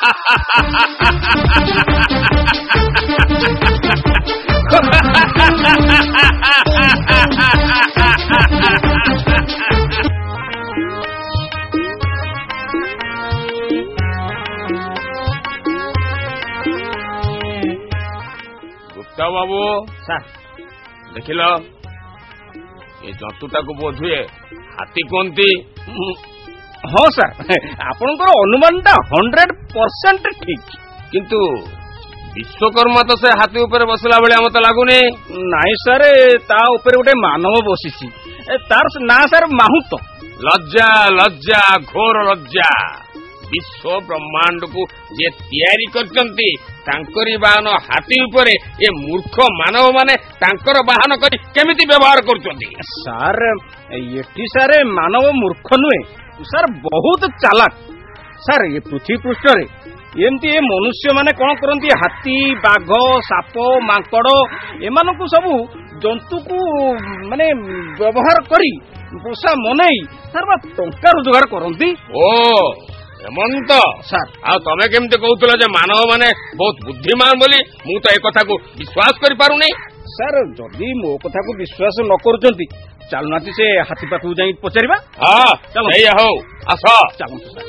E: Gupta बाबू
A: सर
E: देखिल ये जंतुटा को बोध हुए हाथी कहती।
A: हाँ सर आपनकर अनुमानटा हंड्रेड परसेंट ठीक,
E: किंतु विश्वकर्मा तो से हाथी ऊपर बसला बेले मत लगुनि।
A: नाई सर ता ऊपर गोटे मानव बसिछि, तार ना सर माहुत।
E: लज्जा लज्जा घोर लज्जा। विश्व ब्रह्मांड को जे तैयारी करचंती तांकरी वाहन हाथी ऊपर ए मूर्ख मानव माने तांकर वाहन करी केमिति व्यवहार करचंती।
A: सर एठी सर मानव मूर्ख नुहे सर बहुत चालाक। सर ये पृथ्वी पृष्ठ रे एमती ए मनुष्य माने कौन करती हाथी बाघ साप मांकड़ एमान को सबू जंतु को माने व्यवहार करी पोषा मनई सर बा टंका रोजगार करती।
E: ओ हेमंत
A: सर
E: आ तमे केमते कहउतला जे मानव माने बहुत बुद्धिमान बोली मु तो ए कथा को विश्वास करि पारु नै।
A: सर जदि मो कथा को विश्वास न करूचंती चालुनाती से हाथी पाखु जाई पचारिबा।
E: हां चलो एया हो आसो
A: चलो सर।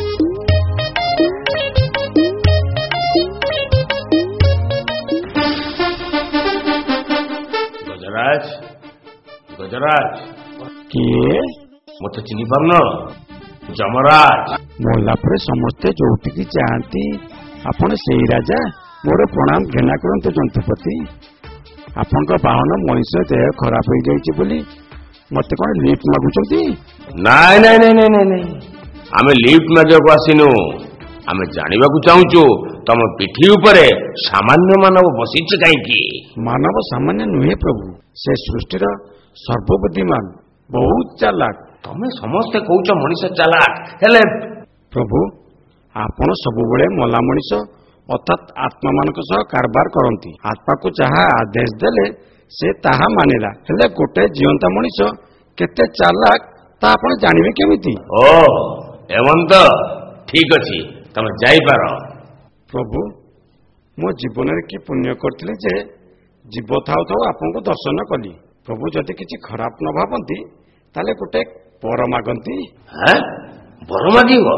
E: गजराज गजराज
A: किए
E: मते चिनी पारनो? जमराज
H: मोला पर समस्ते जोटिकी जाती आपण से राजा मोर प्रणाम घृणा करते जंतुपति। आपण बाहन मनीष देह खराब हो जाइए बोली मत कौन लिफ्ट मागुचंती?
E: नाई नाई नाई नाई नाई नाई आमे लिफ्ट मागक आसिनु। आमे जानिबा को चाहूचु तम पिठी ऊपर सामान्य मानव बसिछ काईकी?
H: मानव सामान्य नुहे प्रभु, से सृष्टिर सर्वबुद्धिमान बहुत चालाक।
E: तमे समस्ते कहूच मनीष चालाक हेले
H: प्रभु आपण सबुबले मला मनीष अर्थात आत्मा मानक सह कारबार करती। आत्मा को जहा आदेश देले से ताहा मानेला, हेले गोटे जीवंता मनीष केते चालाक ता आपण जानिबे केमिति?
E: ओ हेमंत ठीक अछि तमे जाई पारो।
H: प्रभु मो जीवन रे की पुण्य करथिले जे जीव थाउ थाउ आपण को दर्शन कली। प्रभु जदि किछि खराब न भाबंती ताले गोटे पर मागंती।
E: हैं बर मागिबो?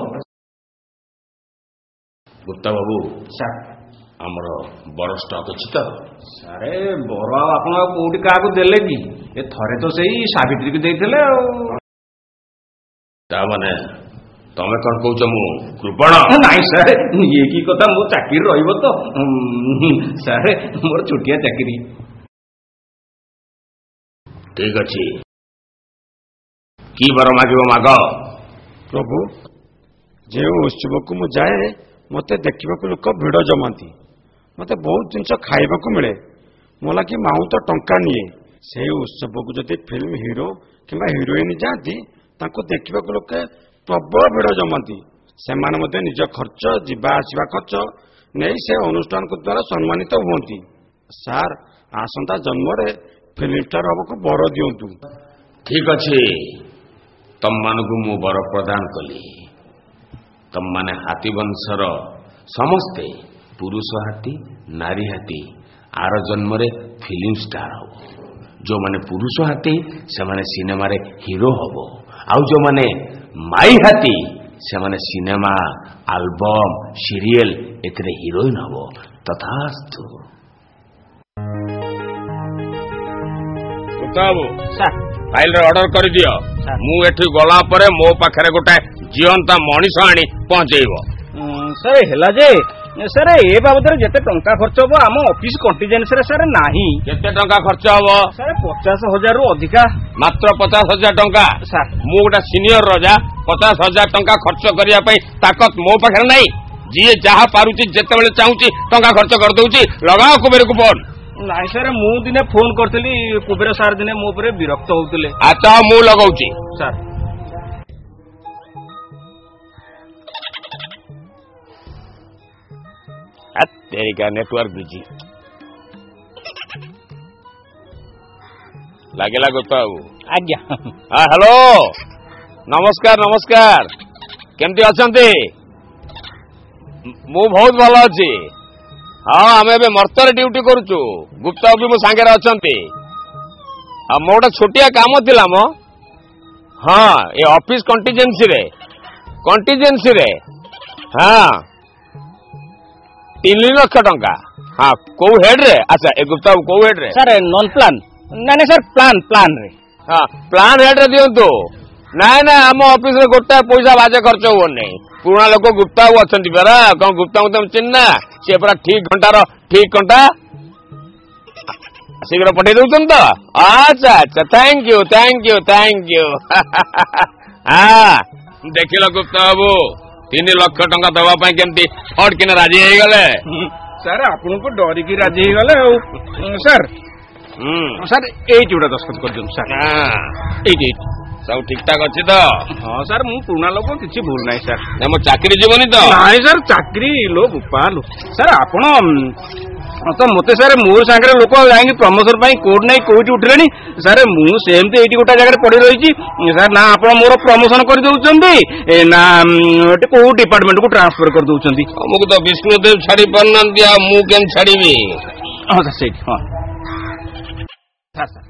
E: गुप्ता बाबू
A: सर
E: हमर बर स्टॉक अछि त?
A: सारे बर आपण कोठी काकू देले की? ए थरे तो सेही सावित्री को देइथिले आ।
E: ता माने तमे कोन कहूच मु कृपण?
A: नहीं सर ये की कथा मो चाकरी रहिबो तो सर मोर छोटिया चाकरी।
E: ठीक अछि की बर मागिबो माग?
H: प्रभु जे उत्सव को मु जाए मते देखा लोक भिड़ जमाती, मते बहुत जिनस खाइबा को मिले, मो लगी माऊ तो टंका निए। से उत्सव को जदि फिल्म हीरो किंबा हिरोइन जाती तांको देखा लोके प्रबल भिड़ जमाती। से निज खर्च जीवा आसवा खर्च नहीं से अनुष्ठान को द्वारा सम्मानित हुंती। सार आसंता जन्म रे फिल्म स्टार हम को बर दिंतु।
E: ठीक अच्छे तम मान को मु बर प्रदान कली। तम माने हाथी वंशर समस्ते पुरुष हाथी नारी हाथी आर जन्म रे फिल्म स्टार हो। जो माने पुरुष हाथी से माने सिनेमा रे हीरो हबो, आउ जो माने माई हाथी से माने सिनेमा एल्बम सीरियल एतरे हीरोइन हबो। तथास्तु। बाबू फाइल रे ऑर्डर कर दियो। मु एठी गला परे मो पाखरे गोटे जीवंता मनीष आनी पहुंचेइबो।
A: सर हेला जे ସାର୍ ଏ ବାବଦରେ ଯେତେ ଟଙ୍କା ଖର୍ଚ୍ଚ ହବ ଆମ ଅଫିସ କଣ୍ଟିଜେନ୍ସିରେ ସାର୍ ନାହିଁ।
E: କେତେ ଟଙ୍କା ଖର୍ଚ୍ଚ ହବ?
A: ସାର୍ ପଚାଶ ହଜାରରୁ ଅଧିକା।
E: ମାତ୍ର ପଚାଶ ହଜାର ଟଙ୍କା?
A: ସାର୍
E: ମୁଁ ଗୋଟେ ସିନିୟର ରଜା, ପଚାଶ ହଜାର ଟଙ୍କା ଖର୍ଚ୍ଚ କରିବା ପାଇଁ ତାକତ ମୋ ପାଖରେ ନାହିଁ। ଯିଏ ଯାହା ପାରୁଛି ଯେତେବେଳେ ଚାହୁଁଛି ଟଙ୍କା ଖର୍ଚ୍ଚ କରିଦଉଛି। ଲଗାଅ କୁବେରକୁ ଫୋନ।
A: ନାଇଁ ସାର୍ ମୁଁ ଦିନେ ଫୋନ କରିଥିଲି, କୁବେର ସାର୍ ଦିନେ ମୋ ଉପରେ ବିରକ୍ତ ହଉଥିଲେ।
E: ଆଚ୍ଛା ମୁଁ ଲଗାଉଛି।
A: ସାର୍
E: तेरिका नेटवर्क बिजी लगेला गुप्ता बाबू।
A: आज्ञा।
E: हाँ हेलो नमस्कार नमस्कार केमती अछंती? मु बहुत भल अछि। हाँ आमे बे मर्तर ड्यूटी करूछु। गुप्ता बाबू मो सांगे रे अछंती। आ मोटा छोटिया काम थिला मो। हाँ ए ऑफिस कंटीजेंसी रे कंटीजेंसी रे हाँ तीन लक्ष टंका। हाँ कौ हेड रे? अच्छा ए गुप्ता बाबू कौ हेड रे?
A: सर नॉन प्लान ना ना सर प्लान प्लान रे।
E: हाँ प्लान हेड रे दियंतु। नाई ना आम ऑफिस रे गोटे पैसा बाजे खर्च हो नहीं। पुराना लोक गुप्ता बाबू अछंती परा। कौन गुप्ता तुम चिन्ना? सी पूरा ठीक घंटार ठीक घंटा शीघ्र पठे दउछन तो। अच्छा अच्छा thank you thank you thank you. हाँ देखिल गुप्ता बाबू तीन लक्ष टंका दवा पाई केमती फट किना राजी हो गले।
A: सर आपन को डरी की राजी हो गले सर।
E: हम्म
A: सर एट उडा दस्तखत कर दियो सर।
E: हां एट एट सब ठीक ठाक अछि तो?
A: हां सर मु पुराना लोक किछि भूल नाही सर।
E: ना मो चाकरी जीवनी तो?
A: नाही सर चाकरी लो उपालो सर आपण तो मते सर मोर सांगरे लोक जाई प्रमोशन पई कोड नाही कोठी उठलेनी सर। मु सेमते एटी गोटा जगह पड़ी रही सर। ना आपण मोर प्रमोशन कर दउचंदी ना एटे को डिपार्टमेंट को ट्रांसफर कर दउचंदी।
E: हमको तो विष्णुदेव छाड़ी पारना दिया मु केम छाड़ीबी।
A: हां सर सेठ हां सर सर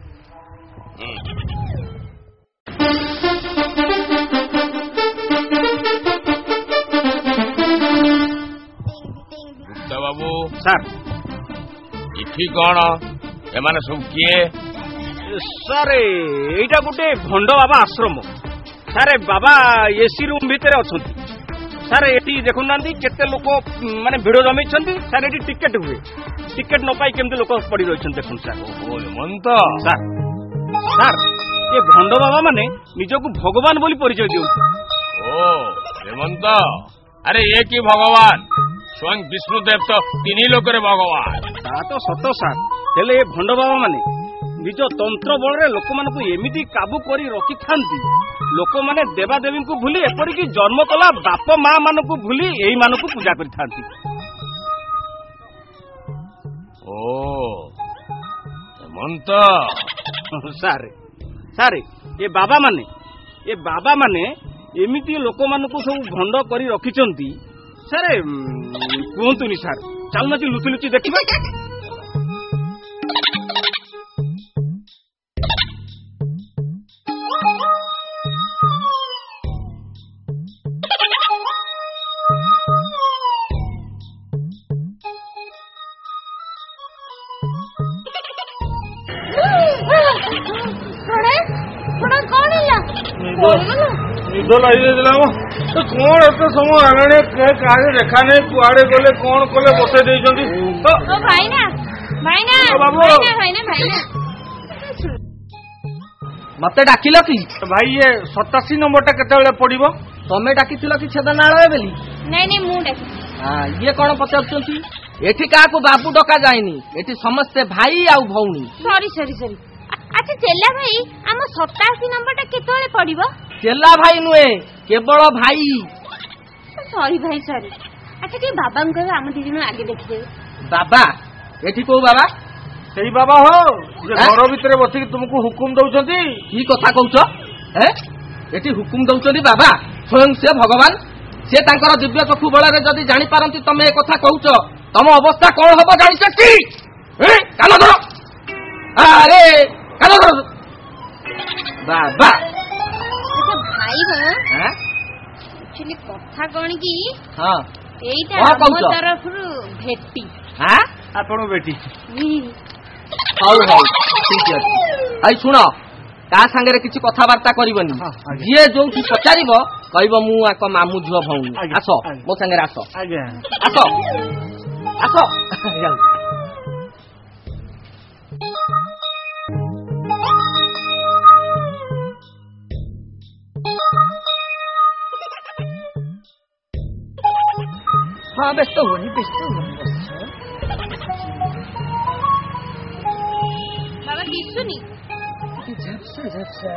E: गुप्ता बाबू
A: सर
E: इठी कौन एमाने सब किए?
A: सर एटा गोटे भंड बाबा आश्रम सर। बाबा एसी रूम भितर अछंती सर। एटी देखु नांदी केते लोक माने भिड़ जमी छंती सर। एटी टिकट हुए टिकट न पाई केमते लोक पड़ी रहिछन देखुन सर।
E: ओ हेमंत
A: सर सर ये भंड बाबा माने निजको भगवान बोली परिचय दियंती।
E: ओ हेमंत अरे ये की भगवान? स्वयं विष्णुदेव तो तीन लोक रे भगवान।
A: ता तो सत सर। हेले ए भंड बाबा माने निज तंत्र बल रे लोक मानकु एमिति काबू करी रखि थांती। लोक माने देवा देवी को भूली एपरि की जन्म कला बाप मां मानकु भूली एई मानकु पूजा करि थांती।
E: ओ हेमंत
A: सारे सारे ये बाबा माने ये बाबा माने एमिति लोक मानकु सब भंड करी रखिचंती सारे। कहतुनी सार चलना लुचि लुचि देखिबा।
C: निद लगे कौन एत समय आने कहा देखा नहीं कुआड़े गले कौन कले बसई देइछंती।
G: भाईना भाईना भाईना भाईना भाईना
D: मते डाकिल कि?
C: भाई ये सतासी नंबर टा केते पड़िबो?
D: तमे डाकिथिल कि छेदनालय बेली?
G: नहीं नहीं मु डाकी।
D: हां ये कोन पचारछंती? एठी काको बाबू डका जायनी। एठी समस्त भाई आउ भौणी।
G: Sorry sorry sorry. अच्छा चेला भाई आम सतासी नंबर टा केतोले पड़िबो?
D: चेला भाई नुए केवल भाई।
G: सॉरी भाई सॉरी। अच्छा के बाबा को आम दी जन आगे देखि दे।
D: बाबा एठी को बाबा?
C: सही बाबा हो जे घर भीतर बसी तुमको हुकुम दउछंती।
D: की कथा कहउछ? हैं एठी हुकुम दउछंती बाबा? स्वयं से भगवान से तांकर दिव्य चक्षु बଳରେ जदी जानि पारंती तमे ए कथा कहउछ तम अवस्था कोन हबो जानि सकती? हैं कान धर। अरे कान धर बाबा।
G: अच्छा भाई हो
D: हैं
G: एक्चुअली कथा कोन की?
D: हां
G: एइटा हम तरफ रु भेटी।
D: हां
C: आपण बेटी
D: हौ हौ ठीक अछि। आई सुनो का संगे किछि कथावार्ता करिवनी। जे जोठी पचारिबो कहइबो मु आक मामू झुआ भौणी। आसो मो संगे आसो।
C: आज्ञा
D: आसो।
C: ଆସ ଯାଉ।
I: ହଁ ବ୍ୟସ୍ତ ହୁଅନି ବ୍ୟସ୍ତ ହୁଅନି।
G: ବାବା ଦିଶୁନି।
I: ଝାପସା ଝାପସା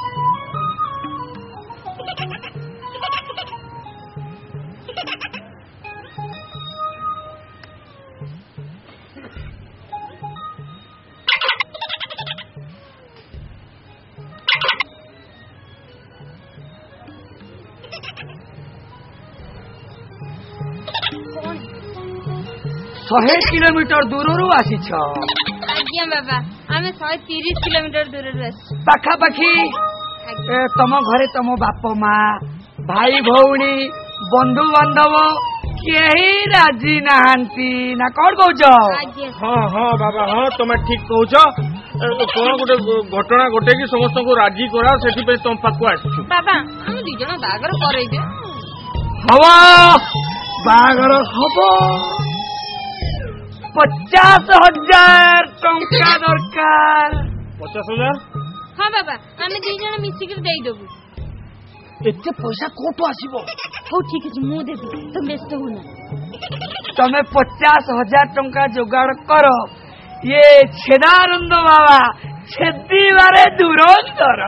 I: ଶହେ କିଲୋମିଟର ଦୂରରୁ ଆସିଛ।
G: ଆଜ୍ଞା ବାବା ଆମେ ଶହେ ତିରିଶ କିଲୋମିଟର ଦୂରରୁ ଆସିଛୁ।
I: ପାଖାପାଖି ତମ ଘରେ ତମ ବାପ ମା ଭାଇ ଭଉଣୀ ବନ୍ଧୁ ବାନ୍ଧବ କେହି ରାଜି ନାହାନ୍ତି ନା କଣ କହୁଛ?
C: ହଁ ହଁ ବାବା ହଁ ତମେ ଠିକ କହୁଛ। କଣ ଗୋଟେ ଘଟଣା ଘଟେ କି ସମସ୍ତଙ୍କୁ ରାଜି କରା ସେଥିପାଇଁ ତମ ପାଖକୁ ଆସିଛୁ।
G: ବାବା ଆମେ ଦି ଜଣ ବାହାଘର କରେଇଦେ।
I: ହବ ବାହାଘର ହବ। ପଚାଶ ହଜାର ଟଙ୍କା ଦରକାର।
C: ପଚାଶ ହଜାର?
G: ହଁ ବାବା ଆମେ ଦି ଜଣ ମିଶିକିରି ଦେଇଦବୁ।
I: ଏତେ ପଇସା କୋଉଠୁ ଆସିବ?
G: ହଉ ଠିକ ଅଛି ମୁଁ ଦେବି ତମେ ବ୍ୟସ୍ତ ହୁଅନା।
I: ତମେ ପଚାଶ ହଜାର ଟଙ୍କା ଯୋଗାଡ଼ କର। ଇଏ ଛେଦାନନ୍ଦ ବାବା ଛେଦିବାରେ ଦୂରନ୍ତର।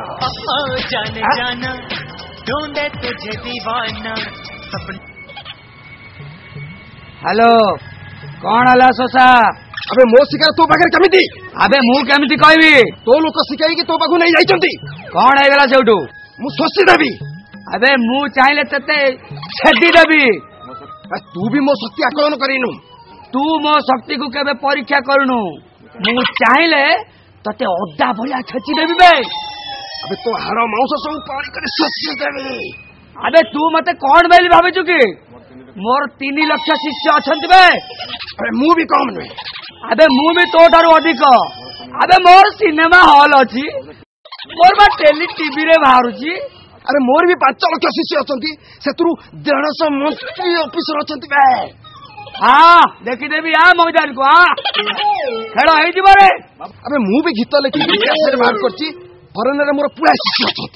I: ହ୍ୟାଲୋ କଣ ହେଲା ଶୋଷା?
A: ଆବେ ମୋ ଶିକାର ତୋ ପାଖରେ କେମିତି?
I: ଆବେ ମୁଁ କେମିତି କହିବି?
A: ତୋ ଲୋକ ଶିଖାଇକି ତୋ ପାଖକୁ ନେଇ ଯାଇଛନ୍ତି।
I: କଣ ହେଇଗଲା ସେଇଠୁ?
A: ମୁଁ ଶୋଷି ଦେବି।
I: ଆବେ ମୁଁ ଚାହିଁଲେ ତତେ ଛେଦି ଦେବି।
A: ତୁ ବି ମୋ ଶକ୍ତି ଆକଳନ କରିନୁ।
I: ତୁ ମୋ ଶକ୍ତିକୁ କେବେ ପରୀକ୍ଷା କରୁନୁ। ମୁଁ ଚାହିଁଲେ ତତେ ଅଦା ଭଳିଆ ଛେଚି ଦେବି ବେ।
A: ଆବେ ତୋ ହାଡ଼ ମାଂସ ସବୁ ପାଣି କରି ଶୋଷି ଦେବି।
I: ଆବେ ତୁ ମତେ କଣ ବୋଲି ଭାବିଛୁ କି? ମୋର ତିନି ଲକ୍ଷ ଶିଷ୍ୟ ଅଛନ୍ତି ବେ।
A: ମୁଁ ବି କମ ନୁହେଁ।
I: ଆବେ ମୁଁ ବି ତୋ ଠାରୁ ଅଧିକ। ଆବେ ମୋର ସିନେମା ହଲ୍ ଅଛି। ମୋର ବା ଟେଲି ଟିଭିରେ ବାହାରୁଛି।
A: ଆରେ ମୋର ବି ପାଞ୍ଚ ଲକ୍ଷ ଶିଷ୍ୟ ଅଛନ୍ତି। ସେଥିରୁ ଦେଢ଼ଶହ ମନ୍ତ୍ରୀ ଅଫିସର ଅଛନ୍ତି ବେ।
I: ହଁ ଦେଖିଦେବି ଆ ମଇଦାନକୁ ଆ ଖେଳ ହେଇଯିବ ରେ।
A: ଆବେ ମୁଁ ବି ଗୀତ ଲେଖିକି କ୍ୟାସେଟ୍ ବାହାର କରିଛି। ଫରେନରେ ମୋର ପୁରା ଶିଷ୍ୟ ଅଛନ୍ତି।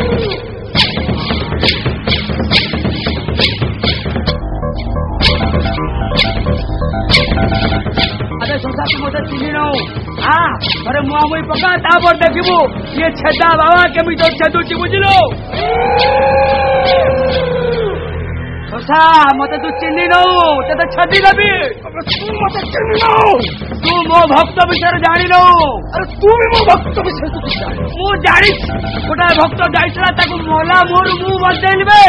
I: ଆରେ ଶୋଷା ତୁ ମତେ ଚିହ୍ନି ନଉ। ଆ ଥରେ ମୁହାଁମୁହିଁ ପକା ତାପରେ ଦେଖିବୁ ଇଏ ଛେଦା ବାବା କେମିତି ଛେଦୁଛି ବୁଝିଲୁ। ଶୋଷା ମତେ ତୁ ଚିହ୍ନି ନଉ ତତେ ଛେଦି ଦେବି।
A: ତୁ ମତେ ଚିହ୍ନି ନଉ।
I: ତୁ ମୋ ଭକ୍ତ ବିଷୟରେ ଜାଣି ନଉ।
A: ଆରେ ତୁ ବି ମୋ ଭକ୍ତ ବିଷୟରେ ତୁ ଜାଣି।
I: ମୁଁ ଜାଣିଛି ଗୋଟାଏ ଭକ୍ତ ଯାଇଥିଲା ତାକୁ ମଲା ମୋରୁ ମୁଁ ବଞ୍ଚେଇଲି ବେ।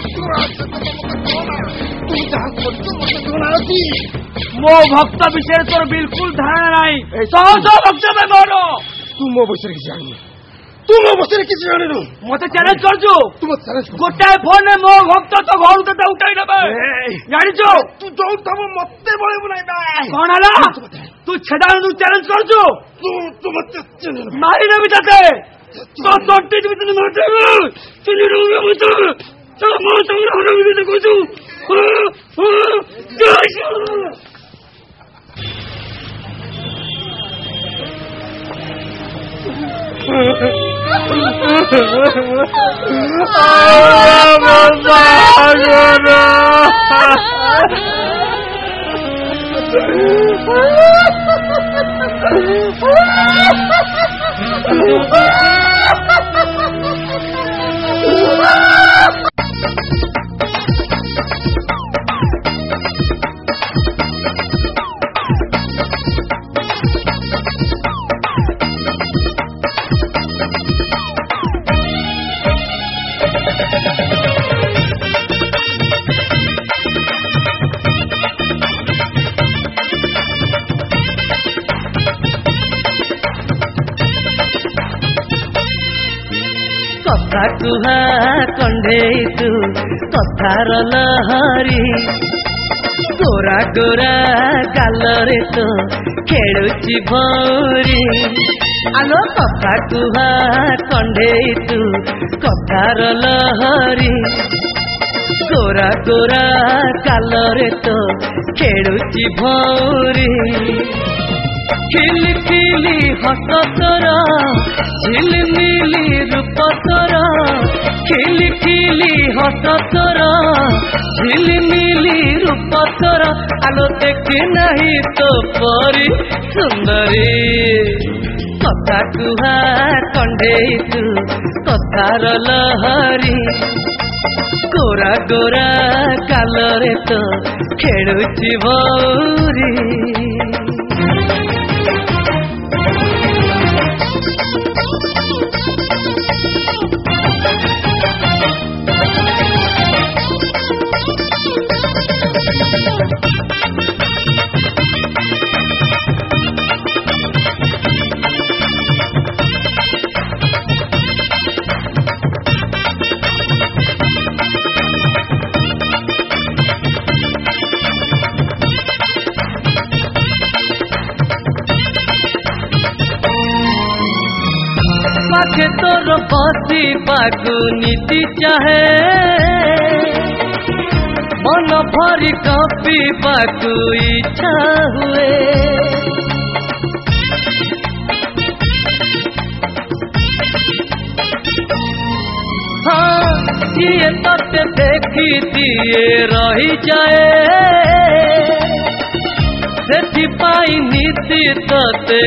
A: ତୁ ଯାହା କରୁଛୁ ମତେ ଜଣାଅଛି।
I: ମୋ ଭକ୍ତ ବିଷୟରେ ତୋର ବିଲକୁଲ ଧାରଣା ନାହିଁ। ଶହ ଶହ ଭକ୍ତ ବେ ମୋର।
A: ତୁ ମୋ ବିଷୟରେ କିଛି ଜାଣିନୁ। ତୁ ମୋ ବିଷୟରେ କିଛି ଜାଣିନୁ।
I: ମତେ ଚ୍ୟାଲେଞ୍ଜ କରୁଛୁ।
A: ତୁ ମତେ ଚ୍ୟାଲେଞ୍ଜ କର।
I: ଗୋଟାଏ ଫୋନରେ ମୋ ଭକ୍ତ ତ ଘରୁ ତତେ ଉଠାଇ ନେବେ ଜାଣିଛୁ।
A: ତୁ ଯୋଉଠୁ ମତେ ବଳିବୁ ନାହିଁ।
I: କଣ ହେଲା? ତୁ ଛେଦାନନ୍ଦକୁ ଚ୍ୟାଲେଞ୍ଜ କରୁଛୁ।
A: ତୁ ତୁ ମତେ
I: ମାରିଦେବି ତତେ। ତୋ ତଣ୍ଟି ଭିତରେ ମାରିଦେବି। ଚିନି ରହୁଛି ମତେ ତୋ ମୋ ସଂଗ୍ରାମ ଭିତରେ କହୁଛୁ।
J: କଥା କୁହା କଣ୍ଢେଇ ତୁ କଥାର ଲହରୀ ଗୋରା ଗୋରା ଗାଲରେ ତ ଖେଳୁଛି ଭଉରୀ। ଆଲୋ କଥା କୁହା କଣ୍ଢେଇ ତୁ କଥାର ଲହରୀ गोरा गोरा कालरे तो खेलुची भौरी खिली खिली हस तोर झिलमिली रूप तोर खिली खिली हस तोर झिलमिली रूप तोर आलो देखी नहीं तो परी सुंदरी कथा कुहा कंडेई तू कथार लहरी गोरा गोरा कालरे तो खेलुची भौरी पाखे तोर बसी बागु नीति चाहे मन भरी कपी बागु इच्छा हुए हाँ ये तते देखी दिए रही जाए सेथिपाई नीति तते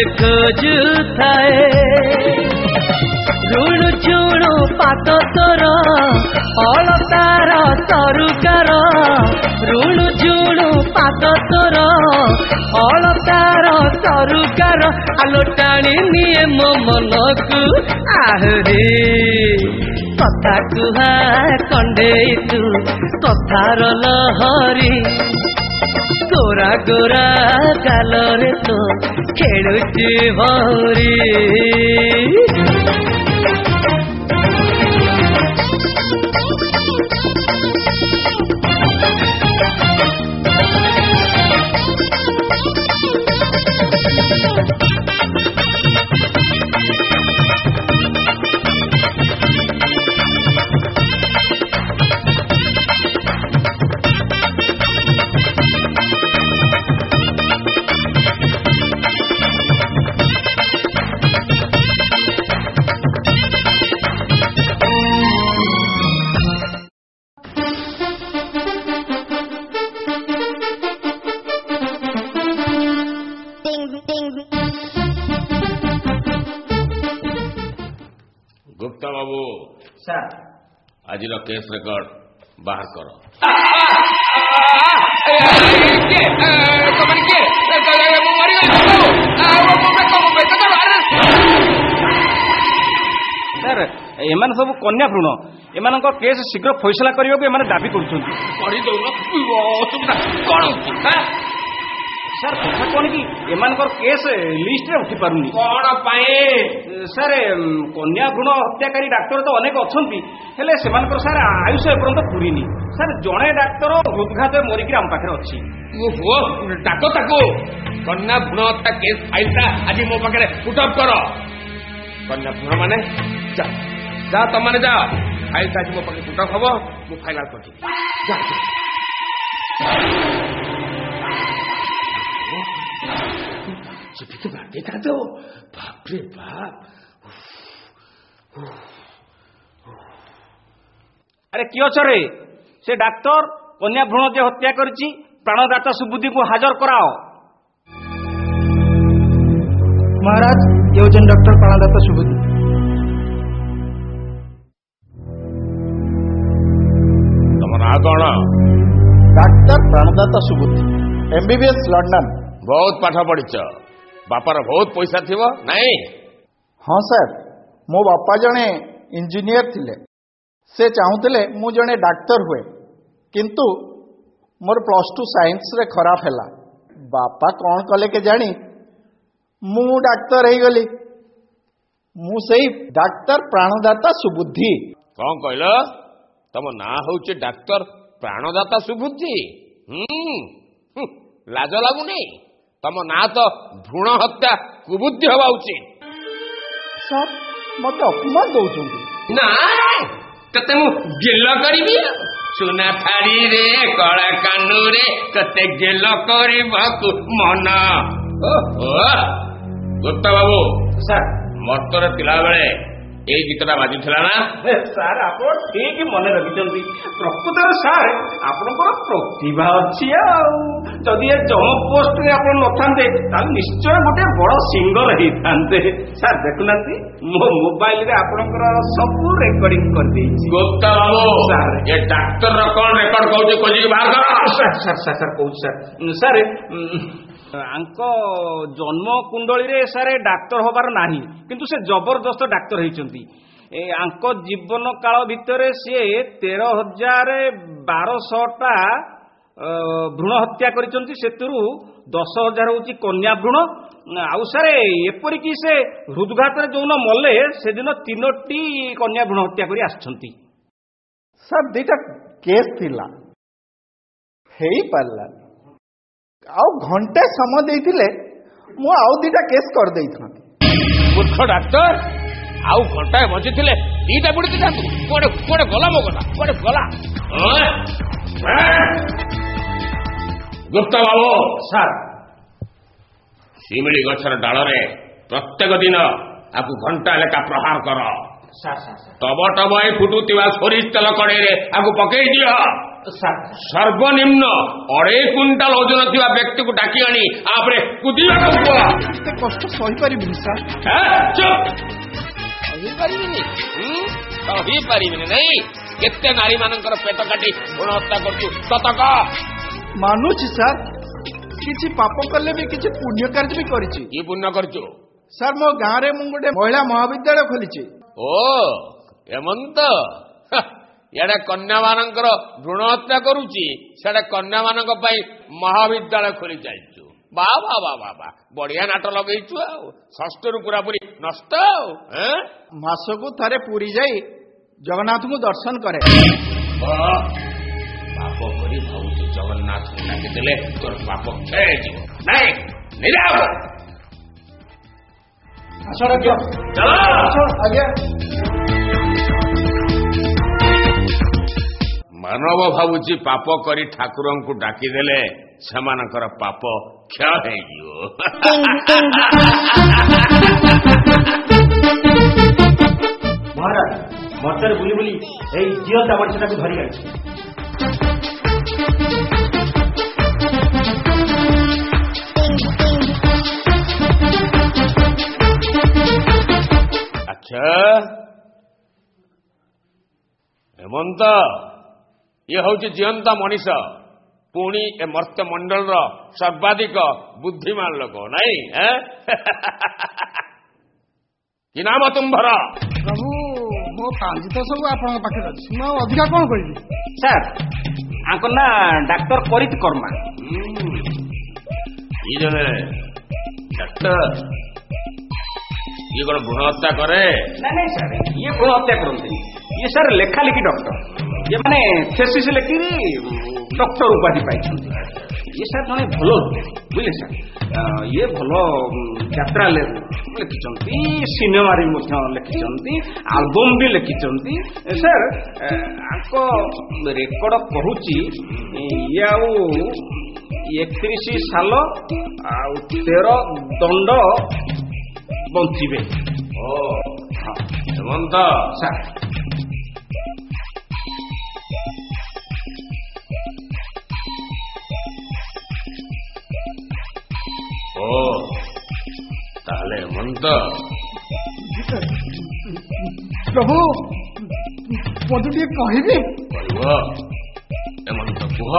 J: खोजुथाए ऋणु चुणु पात तोर अलतार तरुकार ऋणु चुणु पात तोर अलतार तरुकार आलो टाणी निये मो मनकु आहरी कथा कुहा कंडेई तू कथार लहरी गोरा गोरा गालरे तो खेलुची भौरी
E: गुप्ता बाबू
C: सर
E: आज केस रेकर्ड बाहर करो
A: सर एमान सब कन्या भ्रूण एमान केस शीघ्र फैसला करने को दाबी कर सर कथा कौन कि एमान केस लिस्ट रे उठी पारुनी
E: कौन पाए
A: सर कन्या भ्रूण हत्याकारी डाक्तर तो अनेक अच्छी हेले सेमानकर सर आयुष एपर्यंत पूरीनी सर जड़े डाक्तर हृदघात मरिकी आम पाखे अच्छी
E: डाक ताको कन्या भ्रूण हत्या केस फाइल आज मो पाखे पुटअप कर कन्या भ्रूण माने जा जा तुम जा फाइल आज मो पाखे पुटअप हम मु फाइनाल कर देखा तो बाप रे बाप
A: अरे किए रे से डाक्तर कन्या भ्रूण जे हत्या करिछि प्राणदाता सुबुद्धि को हाजर कराओ।
K: महाराज ये होचन डॉक्टर प्राणदाता सुबुद्धि।
E: तुम ना कौन?
K: Doctor Pranadata Subuddhi MBBS London.
E: बहुत पाठ पढ़िच बापार बहुत पैसा थी नहीं?
K: हाँ सर मो बापा जने इंजीनियर थिले से चाहूले मु जने डाक्तर हुए किंतु मोर प्लस टू साइंस रे खराब हैला बापा कौन कले के जानी मु डाक्तर ही गली मु सही डाक्तर प्राणदाता सुबुद्धि।
E: कौन कहल तम ना होचे डाक्तर प्राणदाता सुबुद्धि? हम्म लाज लगुनी तम ना तो भ्रूण हत्या कुबुद्धि हवा उचित।
K: सर मत अपमान दौरान
E: ना तते मु गिल्ल करी ସୁନା ଥାଳିରେ କଳା କାନୁରେ ତତେ ଗେଲ କରିବାକୁ ମନ। ଗୁପ୍ତା ବାବୁ
A: ସାର୍
E: ମର୍ତ୍ତର ଥିଲାବେଳେ ଏଇ ଗୀତଟା ବାଜୁଥିଲା ନା?
A: ସାର୍ ଆପଣ ଠିକ ମନେ ରଖିଛନ୍ତି। ପ୍ରକୃତରେ ସାର୍ ଆପଣଙ୍କର ପ୍ରତିଭା ଅଛି। ଆଉ ଯଦି ଏ ଜମ ପୋଷ୍ଟରେ ଆପଣ ନଥାନ୍ତେ ତାହେଲେ ନିଶ୍ଚୟ ଗୋଟେ ବଡ ସିଙ୍ଗର ହେଇଥାନ୍ତେ। ସାର୍ ଦେଖୁନାହାନ୍ତି ମୋ ମୋବାଇଲରେ ଆପଣଙ୍କର ସବୁ ରେକର୍ଡିଂ କରିଦେଇଛି।
E: ଗୁପ୍ତା ବାବୁ
A: ସାର୍
E: ଏ ଡାକ୍ତରର କଣ ରେକର୍ଡ କହୁଛି ଖୋଜିକି ବାହାର କର।
A: ସାର୍ ସାର୍ ସାର୍ ସାର୍ କହୁଛି ସାର୍ ସାର୍ ଆଙ୍କ ଜନ୍ମ କୁଣ୍ଡଳୀରେ ସାର୍ ଡାକ୍ତର ହବାର ନାହିଁ, କିନ୍ତୁ ସେ ଜବରଦସ୍ତ ଡାକ୍ତର ହେଇଛନ୍ତି। ଏ ଆଙ୍କ ଜୀବନ କାଳ ଭିତରେ ସିଏ ତେର ହଜାର ବାରଶହଟା ଭ୍ରୂଣ ହତ୍ୟା କରିଛନ୍ତି। ସେଥିରୁ ଦଶ ହଜାର ହଉଛି କନ୍ୟା ଭ୍ରୂଣ। ଆଉ ସାର୍ ଏପରିକି ସେ ହୃଦଘାତରେ ଯୋଉନ ମଲେ ସେଦିନ ତିନୋଟି କନ୍ୟା ଭ୍ରୂଣ ହତ୍ୟା କରି ଆସିଛନ୍ତି।
K: ସାର୍ ଦିଟା କେସ୍ ଥିଲା, ହେଇପାରିଲାନି। ଆଉ ଘଣ୍ଟେ ସମୟ ଦେଇଥିଲେ ମୁଁ ଆଉ ଦିଟା କେସ୍ କରିଦେଇଥାନ୍ତି।
E: ମୂର୍ଖ ଡାକ୍ତର, ଆଉ ଘଣ୍ଟାଏ ବଞ୍ଚିଥିଲେ ଦିଟା ବୁଡି ଦିଅନ୍ତୁ। କୁଆଡେ କୁଆଡେ ଗଲା ମୋ କଥା, କୁଆଡେ ଗଲା? ଗୁପ୍ତା ବାବୁ
A: ସାର୍
E: ଶିମିଳି ଗଛର ଡାଳରେ ପ୍ରତ୍ୟେକ ଦିନ ଆକୁ ଘଣ୍ଟା ଲେଖା ପ୍ରହାର କର। ଟବ ଟବ ହେଇ ଫୁଟୁଥିବା ସୋରିଷ ତେଲ କଡ଼େଇରେ ଆକୁ ପକେଇ ଦିଅ। ସର୍ବନିମ୍ନ ଅଢେଇ କୁଇଣ୍ଟାଲ ଓଜନ ଥିବା ବ୍ୟକ୍ତିକୁ ଡାକି ଆଣି ଆପରେ କୁଦିବାକୁ କୁହ।
K: ଏତେ କଷ୍ଟ ସହିପାରିବିନି ସାର୍।
E: ସହିପାରିବିନି? ସହିପାରିବିନି ନାଇଁ? କେତେ ନାରୀ ମାନଙ୍କର ପେଟ କାଟି ଭ୍ରୂଣ ହତ୍ୟା କରୁଛୁ ସତକ?
K: ମାନୁଛି ସାର୍, କିଛି ପାପ କଲେ ବି କିଛି ପୁଣ୍ୟ କାର୍ଯ୍ୟ ବି କରିଛି।
E: କି ପୁଣ୍ୟ କରିଛୁ?
K: ସାର୍ ମୋ ଗାଁରେ ମୁଁ ଗୋଟେ ମହିଳା ମହାବିଦ୍ୟାଳୟ ଖୋଲିଛି।
E: ଓ ଏମନ୍ତ ଇଆଡେ କନ୍ୟା ମାନଙ୍କର ଭ୍ରୂଣ ହତ୍ୟା କରୁଛି, ସିଆଡେ କନ୍ୟା ମାନଙ୍କ ପାଇଁ ମହାବିଦ୍ୟାଳୟ ଖୋଲି ଯାଇଛୁ। ବା ବା ବା ବା ବା ବଢିଆ ନାଟ ଲଗେଇଛୁ। ଆଉ ଷଷ୍ଠରୁ ପୁରାପୁରି ନଷ୍ଟ। ଆଉ
K: ମାସକୁ ଥରେ ପୁରୀ ଯାଇ ଜଗନ୍ନାଥଙ୍କୁ ଦର୍ଶନ କରେ।
E: ପାପ କରି ଭାବୁଛୁ ଜଗନ୍ନାଥଙ୍କୁ ଡାକିଦେଲେ ତୋର ପାପ କ୍ଷୟ ହେଇଯିବ। ନାଇଁ ନିରାବ
K: ଆଜ୍ଞା।
E: ମାନବ ଭାବୁଛି ପାପ କରି ଠାକୁରଙ୍କୁ ଡାକିଦେଲେ ସେମାନଙ୍କର ପାପ କ୍ଷୟ ହେଇଯିବ।
A: ମହାରାଜ ମର୍ତ୍ତରେ ବୁଲି ବୁଲି ଏଇ ଜିଅନ୍ତା ମଣିଷଟାକୁ ଧରି ଆଣିଛି।
E: ଆଚ୍ଛା ହେମନ୍ତ, ଇଏ ହଉଛି ଜିଅନ୍ତା ମଣିଷ, ପୁଣି ଏ ମର୍ତ୍ତ୍ୟ ମଣ୍ଡଳର ସର୍ବାଧିକ ବୁଦ୍ଧିମାନ ଲୋକ ନାଇଁ? କି ନାମ ତୁମ୍ଭର?
I: ପ୍ରଭୁ ମୋ ପାଞ୍ଜି ତ ସବୁ ଆପଣଙ୍କ ପାଖରେ ଅଛି, ମୁଁ ଆଉ ଅଧିକା କଣ କହିବି?
A: ସାର୍ ଆଙ୍କ ନା ଡାକ୍ତର କରିତ କର୍ମା।
E: ଇଏ ଜଣେ ଡାକ୍ତର, ଇଏ କଣ ଭ୍ରୂଣ ହତ୍ୟା କରେ?
A: ନାଇଁ ନାଇଁ ସାର୍, ଇଏ ଭ୍ରୂଣ ହତ୍ୟା କରନ୍ତି। ଇଏ ସାର୍ ଲେଖା ଲେଖି ଡକ୍ଟର, ଇଏ ମାନେ ଥେସିସ୍ ଲେଖିକି ଡକ୍ଟର ଉପାଧି ପାଇଛନ୍ତି। ଇଏ ସାର୍ ଜଣେ ଭଲ ବୁଝିଲେ ସାର୍, ଇଏ ଭଲ ଯାତ୍ରା ଲେଖିଛନ୍ତି, ସିନେମାରେ ମଧ୍ୟ ଲେଖିଛନ୍ତି, ଆଲବମ୍ ବି ଲେଖିଛନ୍ତି। ସାର୍ ଆଙ୍କ ରେକର୍ଡ କହୁଛି ଇଏ ଆଉ ଏକତିରିଶ ସାଲ ଆଉ ତେର ଦଣ୍ଡ ବଞ୍ଚିବେ।
E: ଓ ହେମନ୍ତ
A: ସାର୍
E: ଓ ତାହେଲେ ହେମନ୍ତ
I: ପ୍ରଭୁ ମତେ ଟିକେ କହିବି?
E: କହିବ ହେମନ୍ତ କୁହ।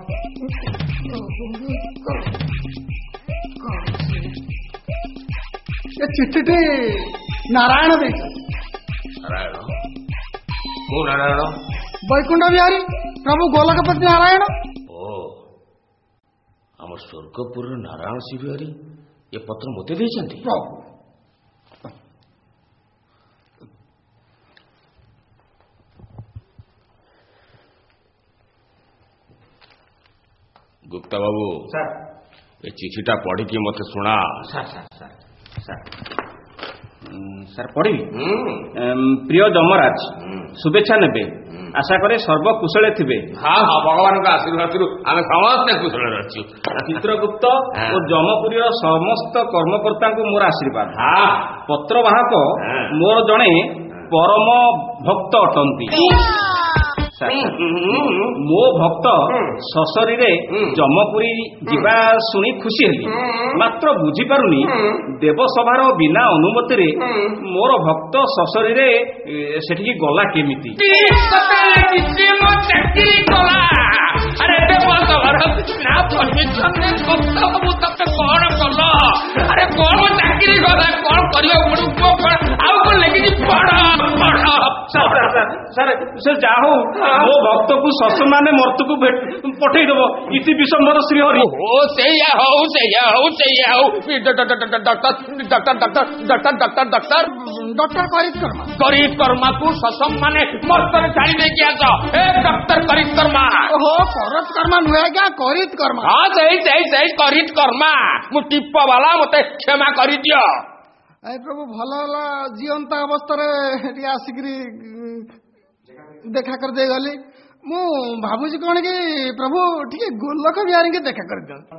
I: ଏ ଚିଠିଟି ନାରାୟଣ ଦେଇଛନ୍ତି।
E: ନାରାୟଣ? କୋଉ ନାରାୟଣ?
I: ବୈକୁଣ୍ଠ ବିହାରୀ ପ୍ରଭୁ ଗୋଲକପତି ନାରାୟଣ।
E: ଓ ଆମ ସ୍ୱର୍ଗପୁରର ନାରାୟଣ ଶିବିହାରୀ ଏ ପତ୍ର ମୋତେ ଦେଇଛନ୍ତି? ଗୁପ୍ତା ବାବୁ
A: ସାର୍
E: ଏ ଚିଠିଟା ପଢିକି ମତେ ଶୁଣା।
A: Sir sir sir sir sir ପଢିବି? ପ୍ରିୟ ଯମରାଜ, ଶୁଭେଚ୍ଛା ନେବେ। आशा करे सर्वकुशले थिबे।
E: हाँ हाँ भगवान का आशीर्वाद आम समस्ते कुशल अच्छु।
A: चित्रगुप्त और जमपुरी समस्त कर्मकर्ता को मोर आशीर्वाद।
E: हाँ
A: पत्रवाहक मोर जड़े परम भक्त अटंती। मो भक्त ससरी जमपुरी जीवा शुणी खुशी हेली मात्र बुझी पारुनी देवसभार बिना अनुमति मोर भक्त ससरी सेठी गला केमिति।
E: अरे कौन चाकरी गला कौन
A: सर जा हो मो भक्त को शश माने मर्त को पठे दब इति विशंबर श्रीहरि।
E: हो सैया हो सैया हो सैया हो doctor doctor doctor doctor doctor doctor doctor
I: doctor करित कर्मा
E: करित कर्मा को शशम माने मर्त छाड़ी दे के आस ए डॉक्टर करित कर्मा।
I: हो करत कर्मा नुहे क्या करित कर्मा।
E: हाँ सही सही सही करित कर्मा मु टिप्प वाला मते क्षमा करि दियो।
I: ए प्रभु भल होला जीवंत अवस्था आसिक देखा कर दे गली मु भाबुची कौन कि प्रभु ठीक गोलक बिहारी के देखा कर दियो।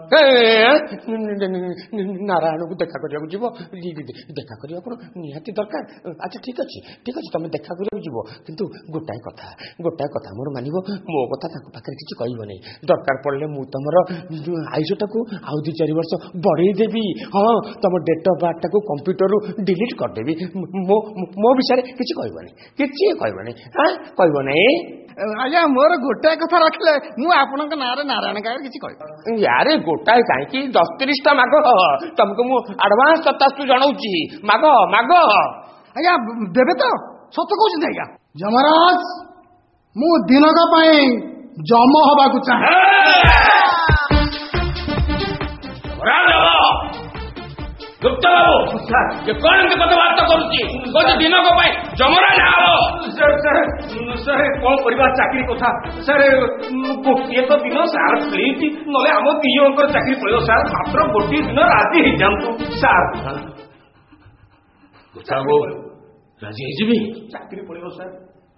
H: नारायण को देखा करिया जीव देखा करिया निहाती दरकार। अच्छा ठीक अच्छे ठीक अच्छे तुम देखा करिया जीव किंतु गोटाए कथा गोटाए कथा मोर मानिब मो कथा ताको पाखरे किछि कहइबो नै दरकार पड़ले मु तमर आयुषटा को आउ दु चार वर्ष बढ़ई देबी। हाँ तुम डेट ऑफ बर्थ टाको कंप्यूटर रु डिलीट कर देबी मो मो विषय किछि कहइबो नै किछि कहइबो नै। हां कहइबो नै
I: आज्ञा मोर गोटाए कथा रखले मु आपनक नारे नारायण गाय किछि कहइ
E: यारे गोटाए काई दस तीस टा माग तुमको मु एडवांस ततास्तु जणाउची माग माग।
I: आज्ञा देबे तो सत कहउछ आज्ञा जमराज मु दिनक पई जम होबा को चाहे।
E: गुप्त बाबू ये कौन के कथबार्ता करुची कोन दिन को पाए जमराज आओ।
A: सर सर सर कौन करबा चाकरी कथा सर गोटे तो दिन सार प्लीज नले हम दियोंकर चाकरी पड़ो सर मात्र गोटे दिन राजी हो जांतु सर।
E: गुप्ता बाबू राजी हो जीबी
A: चाकरी पड़ो सर।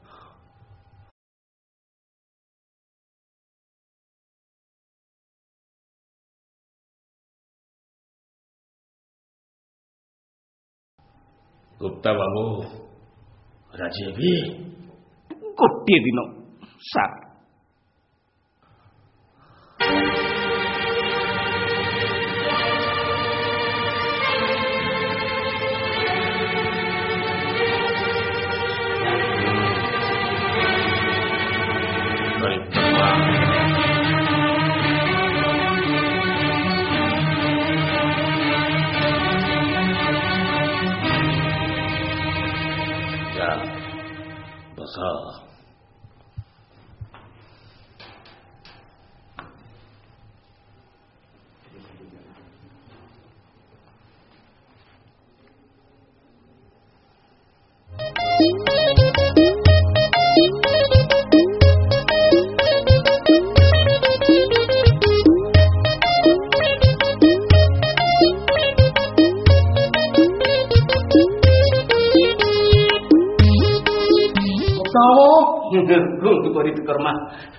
E: गुप्ता बाबू राजी भी
A: गोटे दिन सार। कर्मा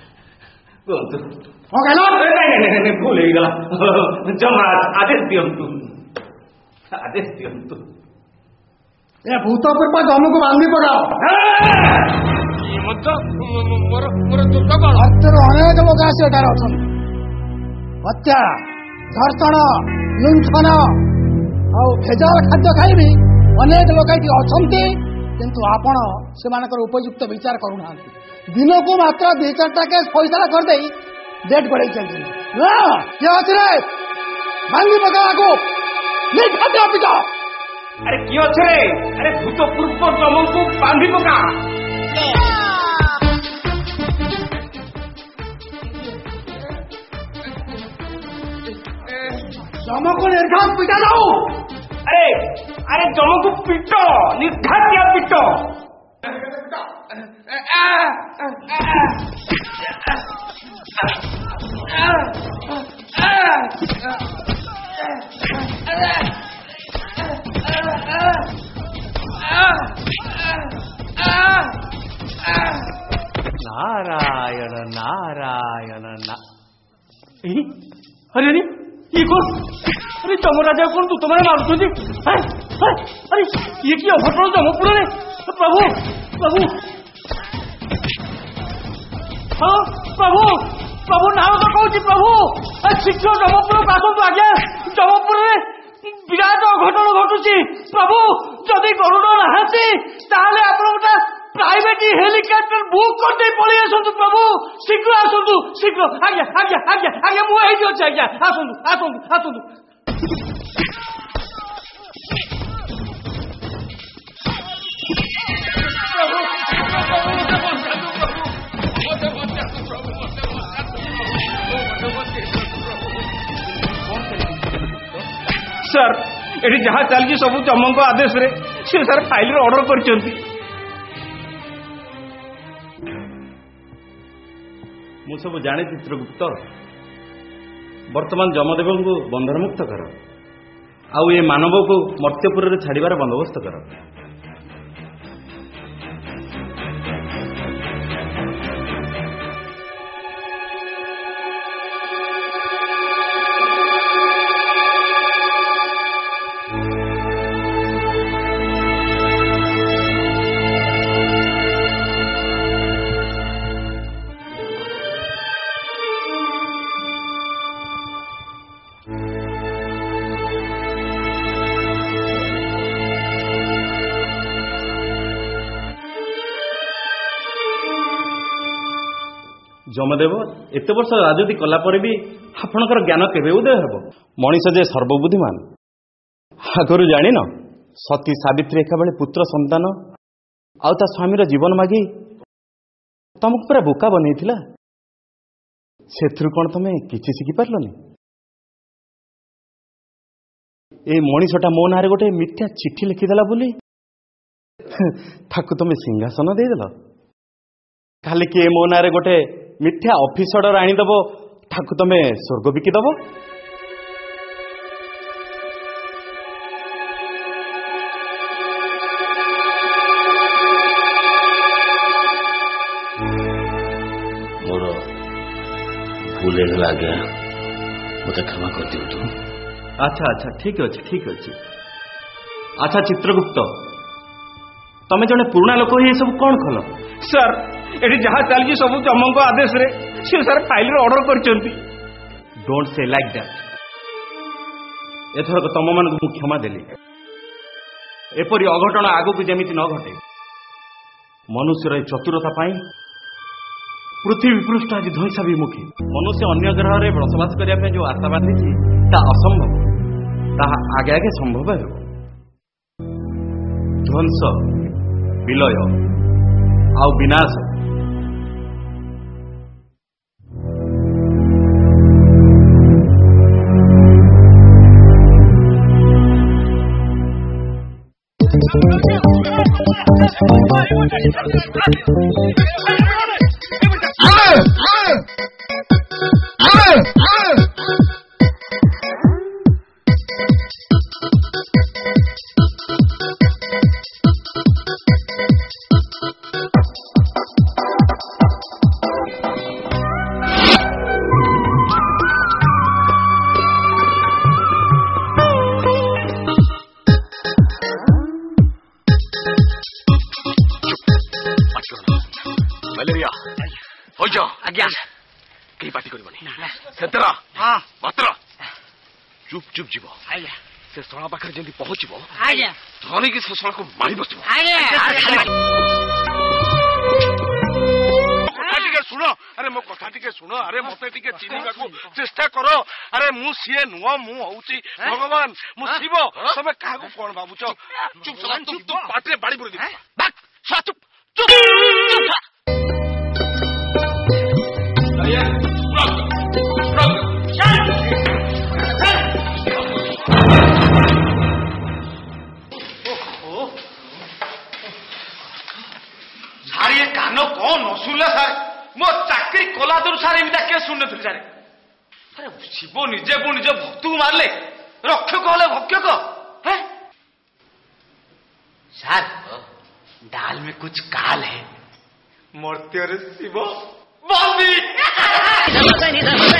A: भूल हो जमराज आदेश दिंतु आदेश दिंतु
I: ए भूत पूर्व जम को बांधी पकाओ। अनेक लोक आस हत्या धर्षण लुंठन भेजाल खाद्य खाई अनेक लोक अच्छा किंतु आपण से उपयुक्त विचार करूना दिन को मात्र दि चार्टा केस फैसला करदे डेट बढ़ाई किए अच्छे भांगी पका
A: अरे किए अच्छे अरे भूतपूर्व जम को बांधी पका।
I: जम को निर्घात पिटा जाओ।
A: अरे अरे जम को पिटो निर्घात क्या पिटो।
D: नारायण ना अरे अरे ये कौन अरे जमराजा कौन तू तुम्हारे मारुଛନ୍ତି अरे ये की अघटन जमपुर रे प्रभु प्रभु हाँ प्रभु प्रभु नाम तो कहूँ प्रभु शीघ्र जमपुर आसतु आज्ञा जमपुर रे विराट अघटन घटुची प्रभु जदि गरुड़ नहांती ताहले आपण गोटे प्राइवेट हेलिकॉप्टर बुक करते पळी आसतु प्रभु शीघ्र आसतु शीघ्र आज्ञा आज्ञा आज्ञा आज्ञा मु एही अछि आज्ञा आसतु आसतु आसतु
A: सर एटी जहाँ चलती सब जमक आदेश रे से सर फाइल ऑर्डर कर
L: सब जाने चित्रगुप्त वर्तमान जमदेव को बंधन मुक्त कर आउ ये मानव को मर्त्यपुर छाड़बार बंदोबस्त कर जमदेव एत वर्ष राजनीति कला भी आपणकर ज्ञान केवे उदय हेब मनीष जे सर्वबुद्धिमान आगु जान सती सावित्री एका बेले पुत्र संतान आउ ता स्वामीर जीवन मागी तुमको पूरा बोका बनई से कौन तुम किसी शिखि पार्लनि ए मनीषटा मो ना गोटे मिथ्या चिठी लिखिदेला बोली ताकू तुम सिंहासन देदेल खाली किए मो ना गोटे मिथ्या ऑफिस ऑर्डर आनीदब ताकू तुम स्वर्ग बिकिदब
E: मोर भूल है आज्ञा मत क्षमा कर दियो।
L: अच्छा अच्छा ठीक अच्छे ठीक अच्छे। अच्छा चित्रगुप्त तमें जड़े पुराना लोक ये सब कौन खल
A: सर एटी जहाँ चलती सब जमक आदेश रे से सर फाइल ऑर्डर कर
L: डोंट से लाइक दैट एथरक तुम मान मु क्षमा देली एपरी अघटन आगु को जमी न घटे मनुष्यर चतुरता पाई पृथ्वी पृष्ठ आज ध्वंसा विमुखी मनुष्य अन्य ग्रह में बसवास करने जो आशा बांधी ता असंभव ताहा आगे आगे संभव है ध्वंस विलय आउ विनाश
E: चुप चुप जीव से शला पाखे जमी पहुंच धरिकी से शला को मारी बस शुण अरे मो कथा टिके शुण अरे मते टिके चिन्हिबा को चेष्टा करो अरे मु सीए नुआ मु होउची भगवान मु शिव तमे काको कोन बाबुच चुप शला चुप तू पाटे बाड़ी बुरी दे बाक शला चुप चुप चुप अरे सारे कान कौन न सुनले सारे मो चाकरी कला दूर सारे एमिता के सुन नथि सारे अरे शिव निजे को निजे भक्त को मारले रक्षक होले भक्षक है सर दाल में कुछ काल है मर्त्य रे शिव बंदी
J: గమ పని దమ